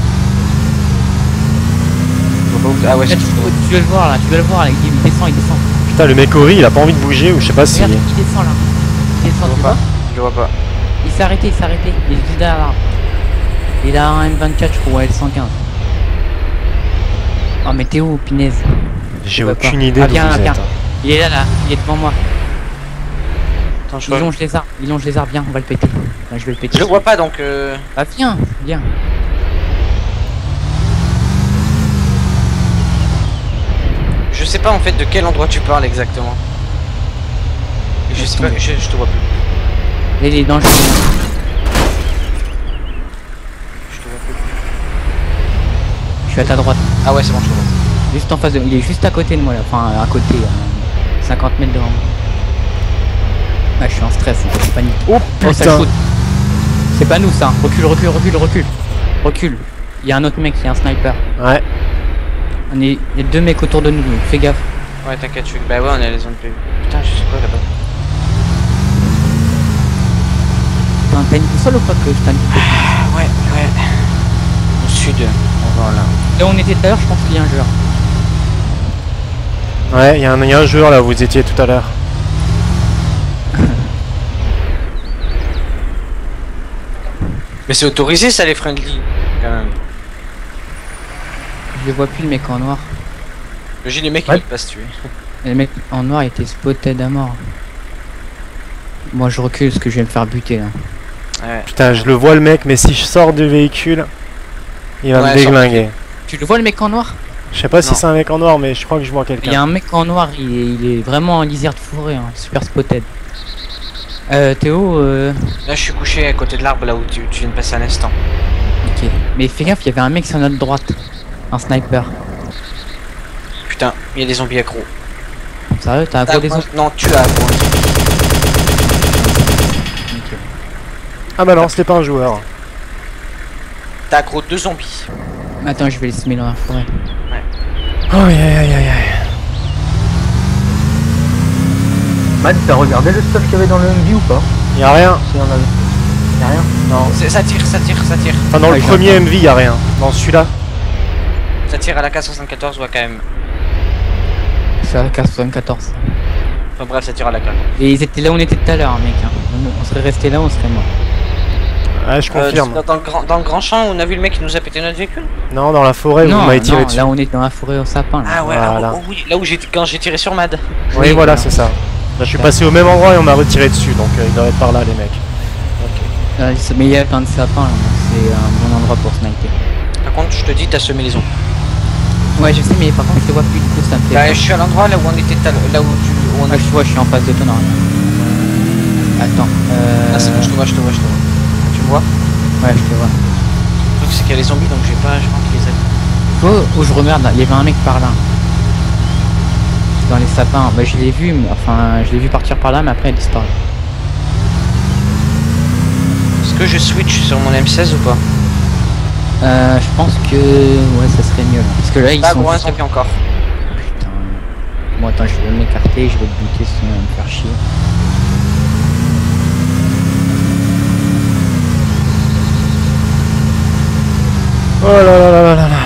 Je vois pas où- Ah ouais, Là, tu dois le voir là, tu dois le voir là. Il descend, il descend. Putain, le mec au riz, il a pas envie de bouger ou je sais pas si. Regarde, il descend là. Il descend, Je tu vois vois? pas. Je le vois pas. Il s'est arrêté, il s'est arrêté. Il est juste derrière l'arbre. Il a un M24, je crois, L115. Oh, mais t'es où, Pinaise? J'ai Je vois aucune pas. idée Ah, d'où viens, vous viens. êtes. Il est là, il est devant moi. Attends, je Il longe les arbres, il longe les arbres, viens, on va le péter. Enfin, je vais le péter. le vois pas donc. Ah, viens, viens. Je sais pas en fait de quel endroit tu parles exactement. Je sais pas, je te vois plus. Il est dans le chemin. Je te vois plus. Je suis à ta droite. Ah ouais, c'est bon, je te vois. Juste en face de. Il est juste à côté de moi là. Enfin, à côté. 50 mètres devant moi. Ah, je suis en stress, je panique. Oh Oh, ça putain. shoot. C'est pas nous ça. Recule, recule, recule, recule. Recule. Il y a un autre mec, il y a un sniper. Ouais. Il y a deux mecs autour de nous, donc fais gaffe. Ouais, t'inquiète, bah ouais, on est à la zone PV. Putain, je sais quoi là-bas. T'as une boussole ou pas que je t'indique? Ah ouais, ouais. Au sud, on va là. Là où on était tout à l'heure, je pense qu'il y a un joueur. Ouais, il y a un joueur là où vous étiez tout à l'heure. Mais c'est autorisé ça les friendly, quand même. Je le vois plus le mec en noir. J'ai les mecs Ouais. qui passent tuer. Et le mec en noir il était spotted à mort. Moi je recule parce que je vais me faire buter là. Ouais. Putain, je le vois le mec, mais si je sors du véhicule, il va Ouais, me déglinguer. Tu le vois le mec en noir? Je sais pas si Non. c'est un mec en noir, mais je crois que je vois Il y a quelqu'un. un mec en noir, il est vraiment en lisière de forêt, hein, super spotted. Théo, Là, je suis couché à côté de l'arbre là où tu viens de passer un instant. ok. Mais fais gaffe, il y avait un mec sur notre droite. Un sniper. Putain, il y a des zombies accros. Sérieux, t'as T'as aggro des aggro- autres? Non, tu as aggro. Ok. Ah bah non, c'était pas un joueur. T'as aggro 2 zombies. Attends, je vais les semer dans la forêt. Oh aïe aïe aïe aïe. Matt, t'as regardé le stuff qu'il y avait dans le MV ou pas? Y a rien. Si on avait. Y'a rien? Non. Ça tire, ça tire, ça tire. Enfin, dans Ouais, le j'ai premier MV, y a rien. Dans celui-là. Ça tire à la K74 ou à KM. C'est à la K74. Enfin bref, ça tire à la KM. Et ils étaient là où on était tout à l'heure, mec. Hein. On serait resté là, on serait mort. Ouais, je confirme. Dans le grand champ où on a vu le mec qui nous a pété notre véhicule. Non, dans la forêt, vous m'avez tiré dessus. là on est dans la forêt au sapin. Là. Ah ouais, Voilà. oh oui, là où quand j'ai tiré sur Mad. Oui, voilà, c'est ça. Là, je suis passé au même endroit et on m'a retiré dessus, donc ils doivent être par là, les mecs. Mais il y a plein de sapins, là. C'est un bon endroit pour sniper. Par contre, je te dis, t'as semé les ondes. Ouais, je sais, mais par contre, je te vois plus du coup, ça me fait. Bah, peur. je suis à l'endroit là où on était, là où on a. Ouais, je vois, je suis en face de toi, non. Attends. Ah, c'est bon, je te vois. Tu me vois? Ouais, je te vois. Le truc, c'est qu'il y a les zombies, donc j'ai pas qu'ils les aide. Tu vois où je regarde là, il y avait un mec par là. Dans les sapins. Bah, je l'ai vu, mais enfin, je l'ai vu partir par là, mais après il a disparu. Est-ce que je switch sur mon M16 ou pas? Je pense que. Ouais, ça serait mieux là. Parce que là, ils Pas sont. gros, un sans- tapis encore. Putain. Bon, attends, je vais m'écarter, je vais te buter sinon il va me faire chier. Oh là là là là là là.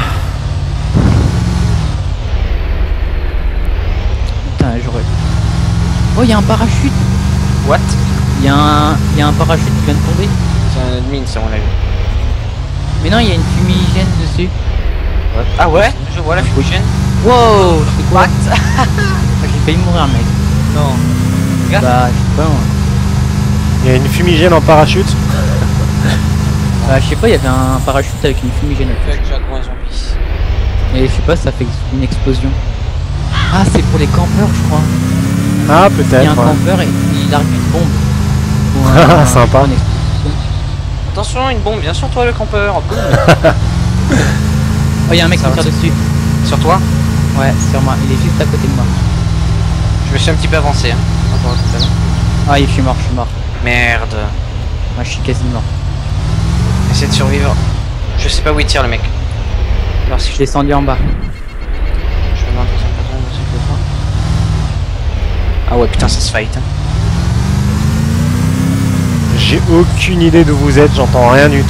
Putain, j'aurais. Oh, il y a un parachute. What? Il y a un parachute qui vient de tomber. C'est un admin, ça on l'a vu. Mais non, il y a une fumigène dessus. Ah ouais? Je vois la fumigène. Wow, c'est quoi? What? J'ai failli mourir, mec. Non. Regarde. Bah, je sais pas, moi. Il y a une fumigène en parachute. Bah, je sais pas, il y avait un parachute avec une fumigène. J'ai aggro un zombie. Et je sais pas, ça fait une explosion. Ah, c'est pour les campeurs, je crois. Ah, Il y a peut-être. un Ouais. campeur et il largue une bombe. Ou Sympa. une explosion. Attention, une bombe, viens sur toi le campeur. Boum. Oh, il y a un mec qui Ça me va, tire dessus. Sur toi. Ouais, sur moi. Il est juste à côté de moi. Je me suis un petit peu avancé. Hein, par rapport à tout à l'heure. Ah, je suis mort, je suis mort. Merde. Moi, je suis quasi mort. Essaye de survivre. Je sais pas où il tire le mec. Alors si Je suis descendu en bas. je me mets en deuxième personne, je sais que je le vois. Ah ouais, putain, ça se fight. Hein. J'ai aucune idée d'où vous êtes, j'entends rien du tout.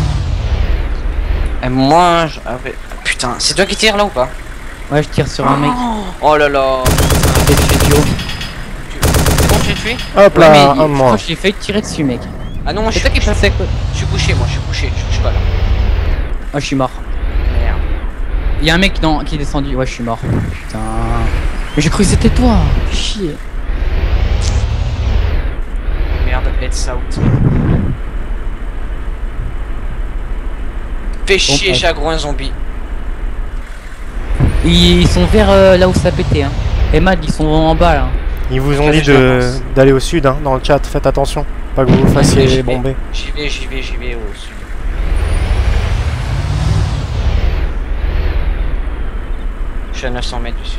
Et moi, ah ouais. Putain, c'est toi qui tires là ou pas? Ouais, je tire sur un mec. Oh là là. Et je fais du haut. C'est bon, tu l'as tué? Hop Ouais, là, mais un de je crois moins. que j'ai failli tirer dessus, mec. Ah non, moi je C'est toi qui suis passais à côté. je suis couché, moi je suis couché, je touche pas là. Oh, je suis mort. Merde. Il y a un mec qui est descendu. Ouais, je suis mort. Putain. Mais j'ai cru que c'était toi. Chier. Merde, heads out. Fais chier, bah. j'ai aggro un zombie. Ils sont vers là où ça a pété. Hein. Et Mad, ils sont en bas là. Ils vous ont J'avais dit d'aller au sud, hein, dans le chat, faites attention. Pas que vous vous J'y fassiez vais. bomber. J'y vais au sud. Je suis à 900 mètres du sud.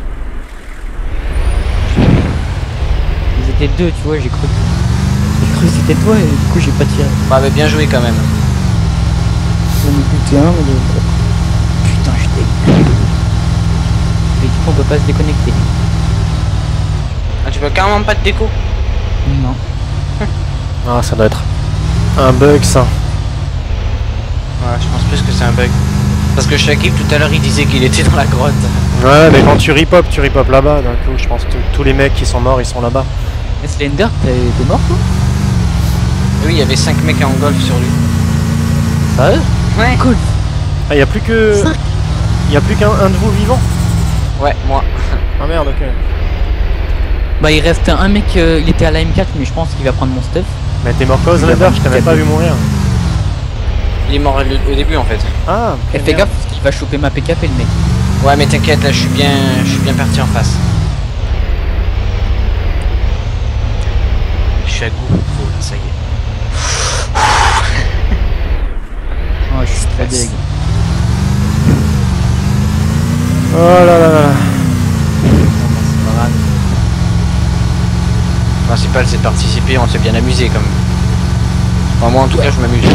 Ils étaient deux, tu vois. J'ai cru que c'était toi et du coup j'ai pas tiré. Bah, mais bien joué quand même. J'en ai buté un, mais putain, je t'ai. Et du coup, on peut pas se déconnecter. Ah, tu veux carrément pas de déco? Non. Ah, ça doit être un bug, ça. Ouais, je pense plus que c'est un bug. Parce que Shakib tout à l'heure il disait qu'il était dans la grotte. Ouais, mais quand tu rip hop là-bas, d'un coup, je pense que tous les mecs qui sont morts, ils sont là-bas. Et Slender, t'es mort toi? Et oui, il y avait 5 mecs en golf sur lui. Sérieux? Ouais. Cool. Ah, y a plus que... Y a plus qu'un de vous vivant? Ouais, moi. Ah merde, ok. Bah, il reste un mec, il était à la M4, mais je pense qu'il va prendre mon stuff. Mais t'es mort cause Raider, je t'ai même pas vu mourir. Il est mort au début en fait. Ah, Et fais gaffe, parce qu'il va choper ma PKP le mec. Ouais, mais t'inquiète, là je suis bien parti en face. Je suis à goût, là, ça y est. Oh, je suis très deg. oh là là là là. C'est pas grave. Le principal c'est de participer, on s'est bien amusé quand même. Enfin, moi en tout cas je m'amuse.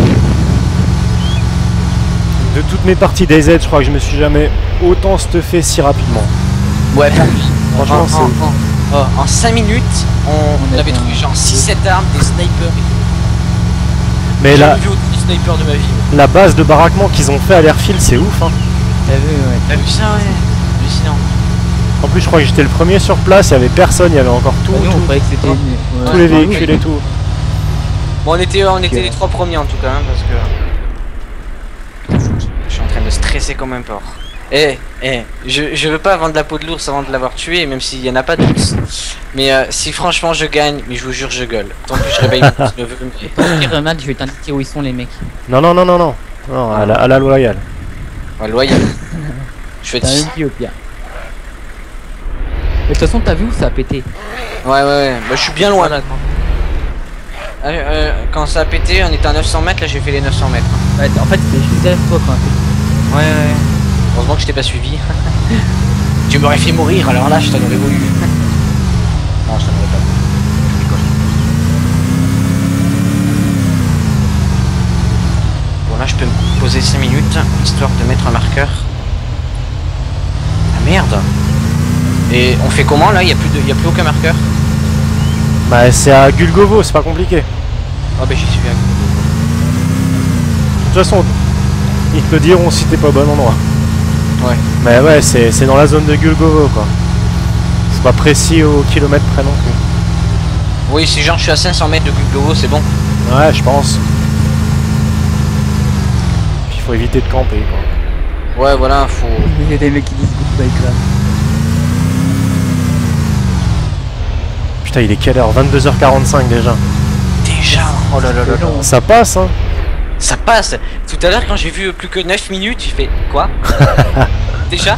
De toutes mes parties DayZ, je crois que je me suis jamais autant stuffé si rapidement. Ouais, Franchement, c'est... en 5 minutes, on On avait est trouvé bien. genre 6-7 armes, des snipers. Mais J'ai la, jamais vu autant de snipers de ma vie. la base de baraquement qu'ils ont fait à l'airfield, c'est ouf, hein. T'as vu, ouais. T'as vu ça, ouais? Hallucinant. En plus, je crois que j'étais le premier sur place, il y avait personne, il y avait encore tout, Nous, on tout- croyait que c'était tous les véhicules et tout. Bon, on était les 3 premiers en tout cas, hein, parce que... Je suis en train de stresser comme un porc. Je veux pas vendre la peau de l'ours avant de l'avoir tué, même s'il y en a pas d'ours. Mais si franchement je gagne, mais je vous jure je gueule. Tant que je réveille mon petit neveu. Pire, Mad, je vais t'indiquer où ils sont les mecs. Non, non, non, non, non. Non, à la loyale. Ouais, loyal. Je vais T'as être... même dit au pire. Mais de toute façon, t'as vu où ça a pété? Ouais. Bah je suis bien loin là. Quand ça a pété, on était à 900 mètres, là j'ai fait les 900 mètres. Ouais, en fait, c'était juste derrière toi quand même. Ouais. Heureusement que je t'ai pas suivi. Tu m'aurais fait mourir, alors là je t'en aurais voulu. Non, je t'en aurais pas voulu. Je déconne. Bon là je peux me poser 5 minutes, histoire de mettre un marqueur. Ah merde. Et on fait comment là? Il y a plus aucun marqueur? Bah, c'est à Gulgovo, c'est pas compliqué. Ah bah j'y suis à... De toute façon, ils te le diront si t'es pas au bon endroit. Ouais. Mais ouais, c'est dans la zone de Gulgovo, quoi. C'est pas précis au kilomètre près non plus. Oui, si genre je suis à 500 mètres de Gulgovo, c'est bon. Ouais, je pense. Puis il faut éviter de camper, quoi. Ouais, voilà, faut... Il y a des mecs qui disent goodbye club. Putain, il est quelle heure? 22h45 déjà. Déjà. Oh là là là là. Ça passe, hein. Ça passe. Tout à l'heure quand j'ai vu plus que 9 minutes, j'ai fait quoi? Déjà?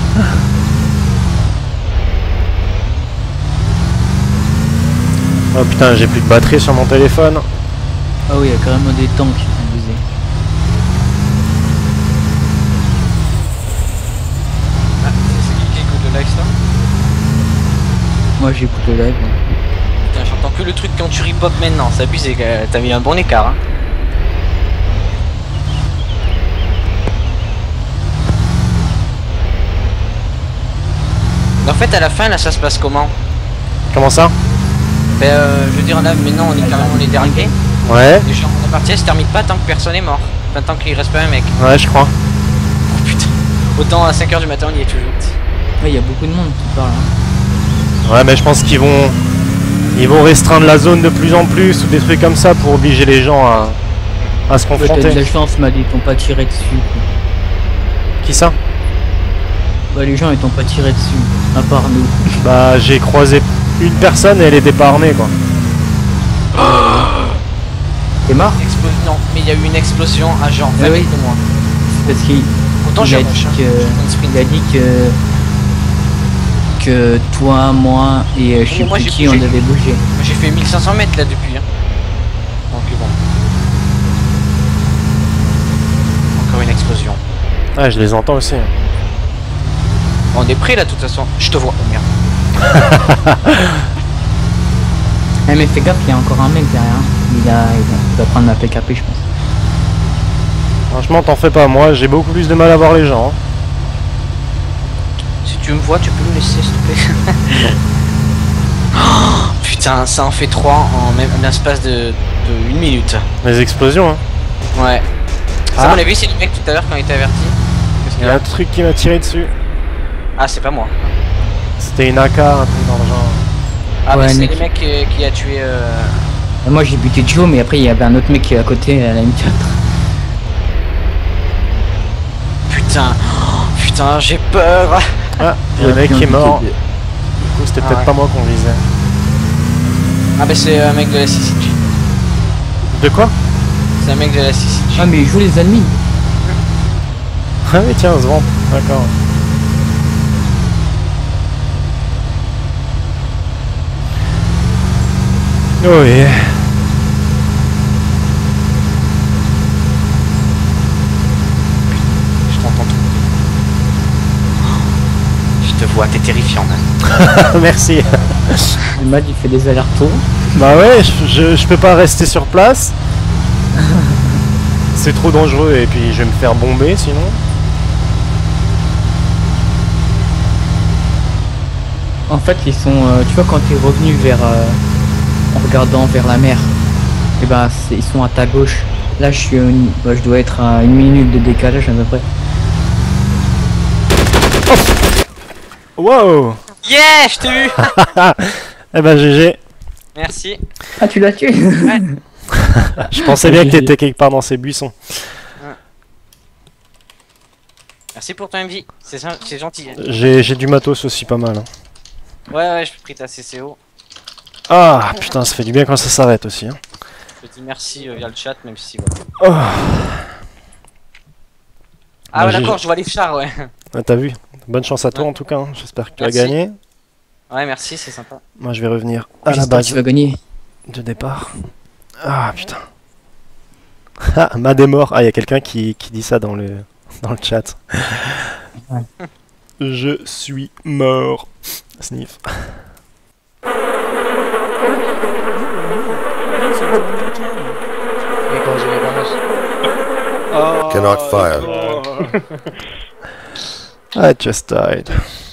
Oh putain, j'ai plus de batterie sur mon téléphone. Ah oui, il y a carrément des tanks abusés. Ah, c'est qui écoute le live ça? Moi j'écoute le live. Ouais. Putain, j'entends que le truc quand tu ripop maintenant, c'est abusé, t'as mis un bon écart hein. En fait à la fin là ça se passe comment? Comment ça? Ben je veux dire là maintenant on est carrément les derniers. Ouais. Et genre la partie elle se termine pas tant que personne est mort. Enfin tant qu'il reste pas un mec. Ouais, je crois. Oh putain. Autant à 5h du matin on y est toujours. Ouais, il y a beaucoup de monde qui parle. Hein. Ouais, mais je pense qu'ils vont restreindre la zone de plus en plus ou des trucs comme ça pour obliger les gens à se Ouais, t'as de confronter. la chance, Mad, ils t'ont pas tiré dessus. Quoi. Qui ça? Bah les gens ils t'ont pas tiré dessus, à part nous. Bah, j'ai croisé une personne et elle était pas armée quoi. T'es mort? Non mais il y a eu une explosion à genre 20 Ah oui. mètres de moi. C'est parce qu'il Autant il j'ai a dit que toi, moi et je sais moi, plus j'ai qui on bougé. avait bougé. Moi, j'ai fait 1500 mètres là depuis. Hein. Donc bon. Encore une explosion. Ouais, je les entends aussi. On est prêt là de toute façon. Je te vois. Oh merde. Eh mais fais gaffe, il y a encore un mec derrière. Il va prendre ma PKP je pense. Franchement, t'en fais pas, moi j'ai beaucoup plus de mal à voir les gens. Hein. Si tu me vois, tu peux me laisser s'il te plaît. Oh, putain, ça en fait 3 en même l'espace de 1 minute. Les explosions, hein. Ouais. Ça, Ah. à mon avis, c'est le mec tout à l'heure quand il était averti. Qu'est-ce Il qu'il y y a a un truc qui m'a tiré dessus. Ah, c'est pas moi. C'était une AK, un truc dans le genre. Ah, Ouais, mais c'est Nick. le mec qui a tué. Et moi j'ai buté Joe, mais après il y avait un autre mec qui est à côté à la M4. Putain. Oh, putain, j'ai peur. Ah, il y a un mec qui est mort. Ouais. Du coup, c'était Ah peut-être ouais. pas moi qu'on visait. Ah, bah c'est un mec de la CCG. De quoi? C'est un mec de la CCG. Ah mais il joue les ennemis. Ah oui, tiens, on se vend. D'accord. Oh oui. Je t'entends tout. Je te vois, t'es terrifiant. Man. Merci. Le Mad il fait des allers-retours. Bah ouais, je peux pas rester sur place. C'est trop dangereux et puis je vais me faire bomber sinon. En fait ils sont, tu vois quand t'es revenu vers, en regardant vers la mer, et ben ils sont à ta gauche. Là je suis, je dois être à 1 minute de décalage à peu près. Wow. Yeah, je t'ai eu. Eh ben GG. Merci. Ah tu l'as tué. Je pensais bien que t'étais quelque part dans ces buissons. Merci pour ton MV. C'est gentil. J'ai du matos aussi pas mal. Hein. Ouais, je pris ta CCO. Ah putain, ça fait du bien quand ça s'arrête aussi. Hein. Je te dis merci via le chat, même si. Ouais. Oh. Ah, Bah, ouais, j'ai- d'accord, je vois les chars, ouais. Ah, t'as vu. Bonne chance à toi Ouais. en tout cas. Hein. J'espère que tu as Merci. gagné. Ouais, merci, c'est sympa. Moi je vais revenir à la J'espère que base tu vas gagner. de départ. Ah putain. Ah, Mad est mort. Ah, il y a quelqu'un qui dit ça dans le chat. Ouais. Je suis mort. Sniff. Cannot fire. I just died.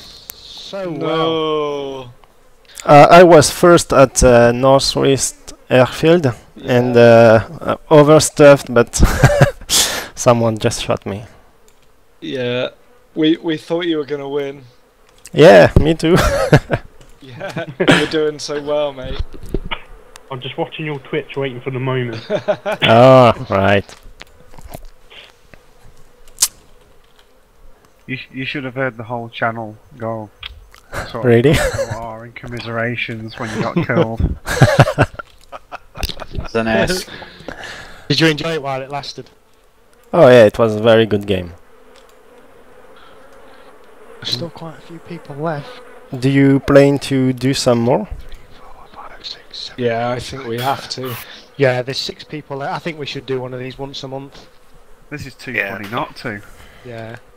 No. I was first at Northwest Airfield and overstuffed, but someone just shot me. Yeah. We thought you were gonna win. Yeah, me too. Yeah. You're doing so well, mate. I'm just watching your Twitch, waiting for the moment. Oh, right. You should have heard the whole channel go. Sort Really? of and commiserations when you got killed. Did you enjoy it while it lasted? Oh yeah, it was a very good game. There's still quite a few people left. Do you plan to do some more? 4, 5, 6, 7. Yeah, I think we have to. Yeah, there's 6 people left. I think we should do one of these once a month. This is too Yeah. funny not to. Yeah.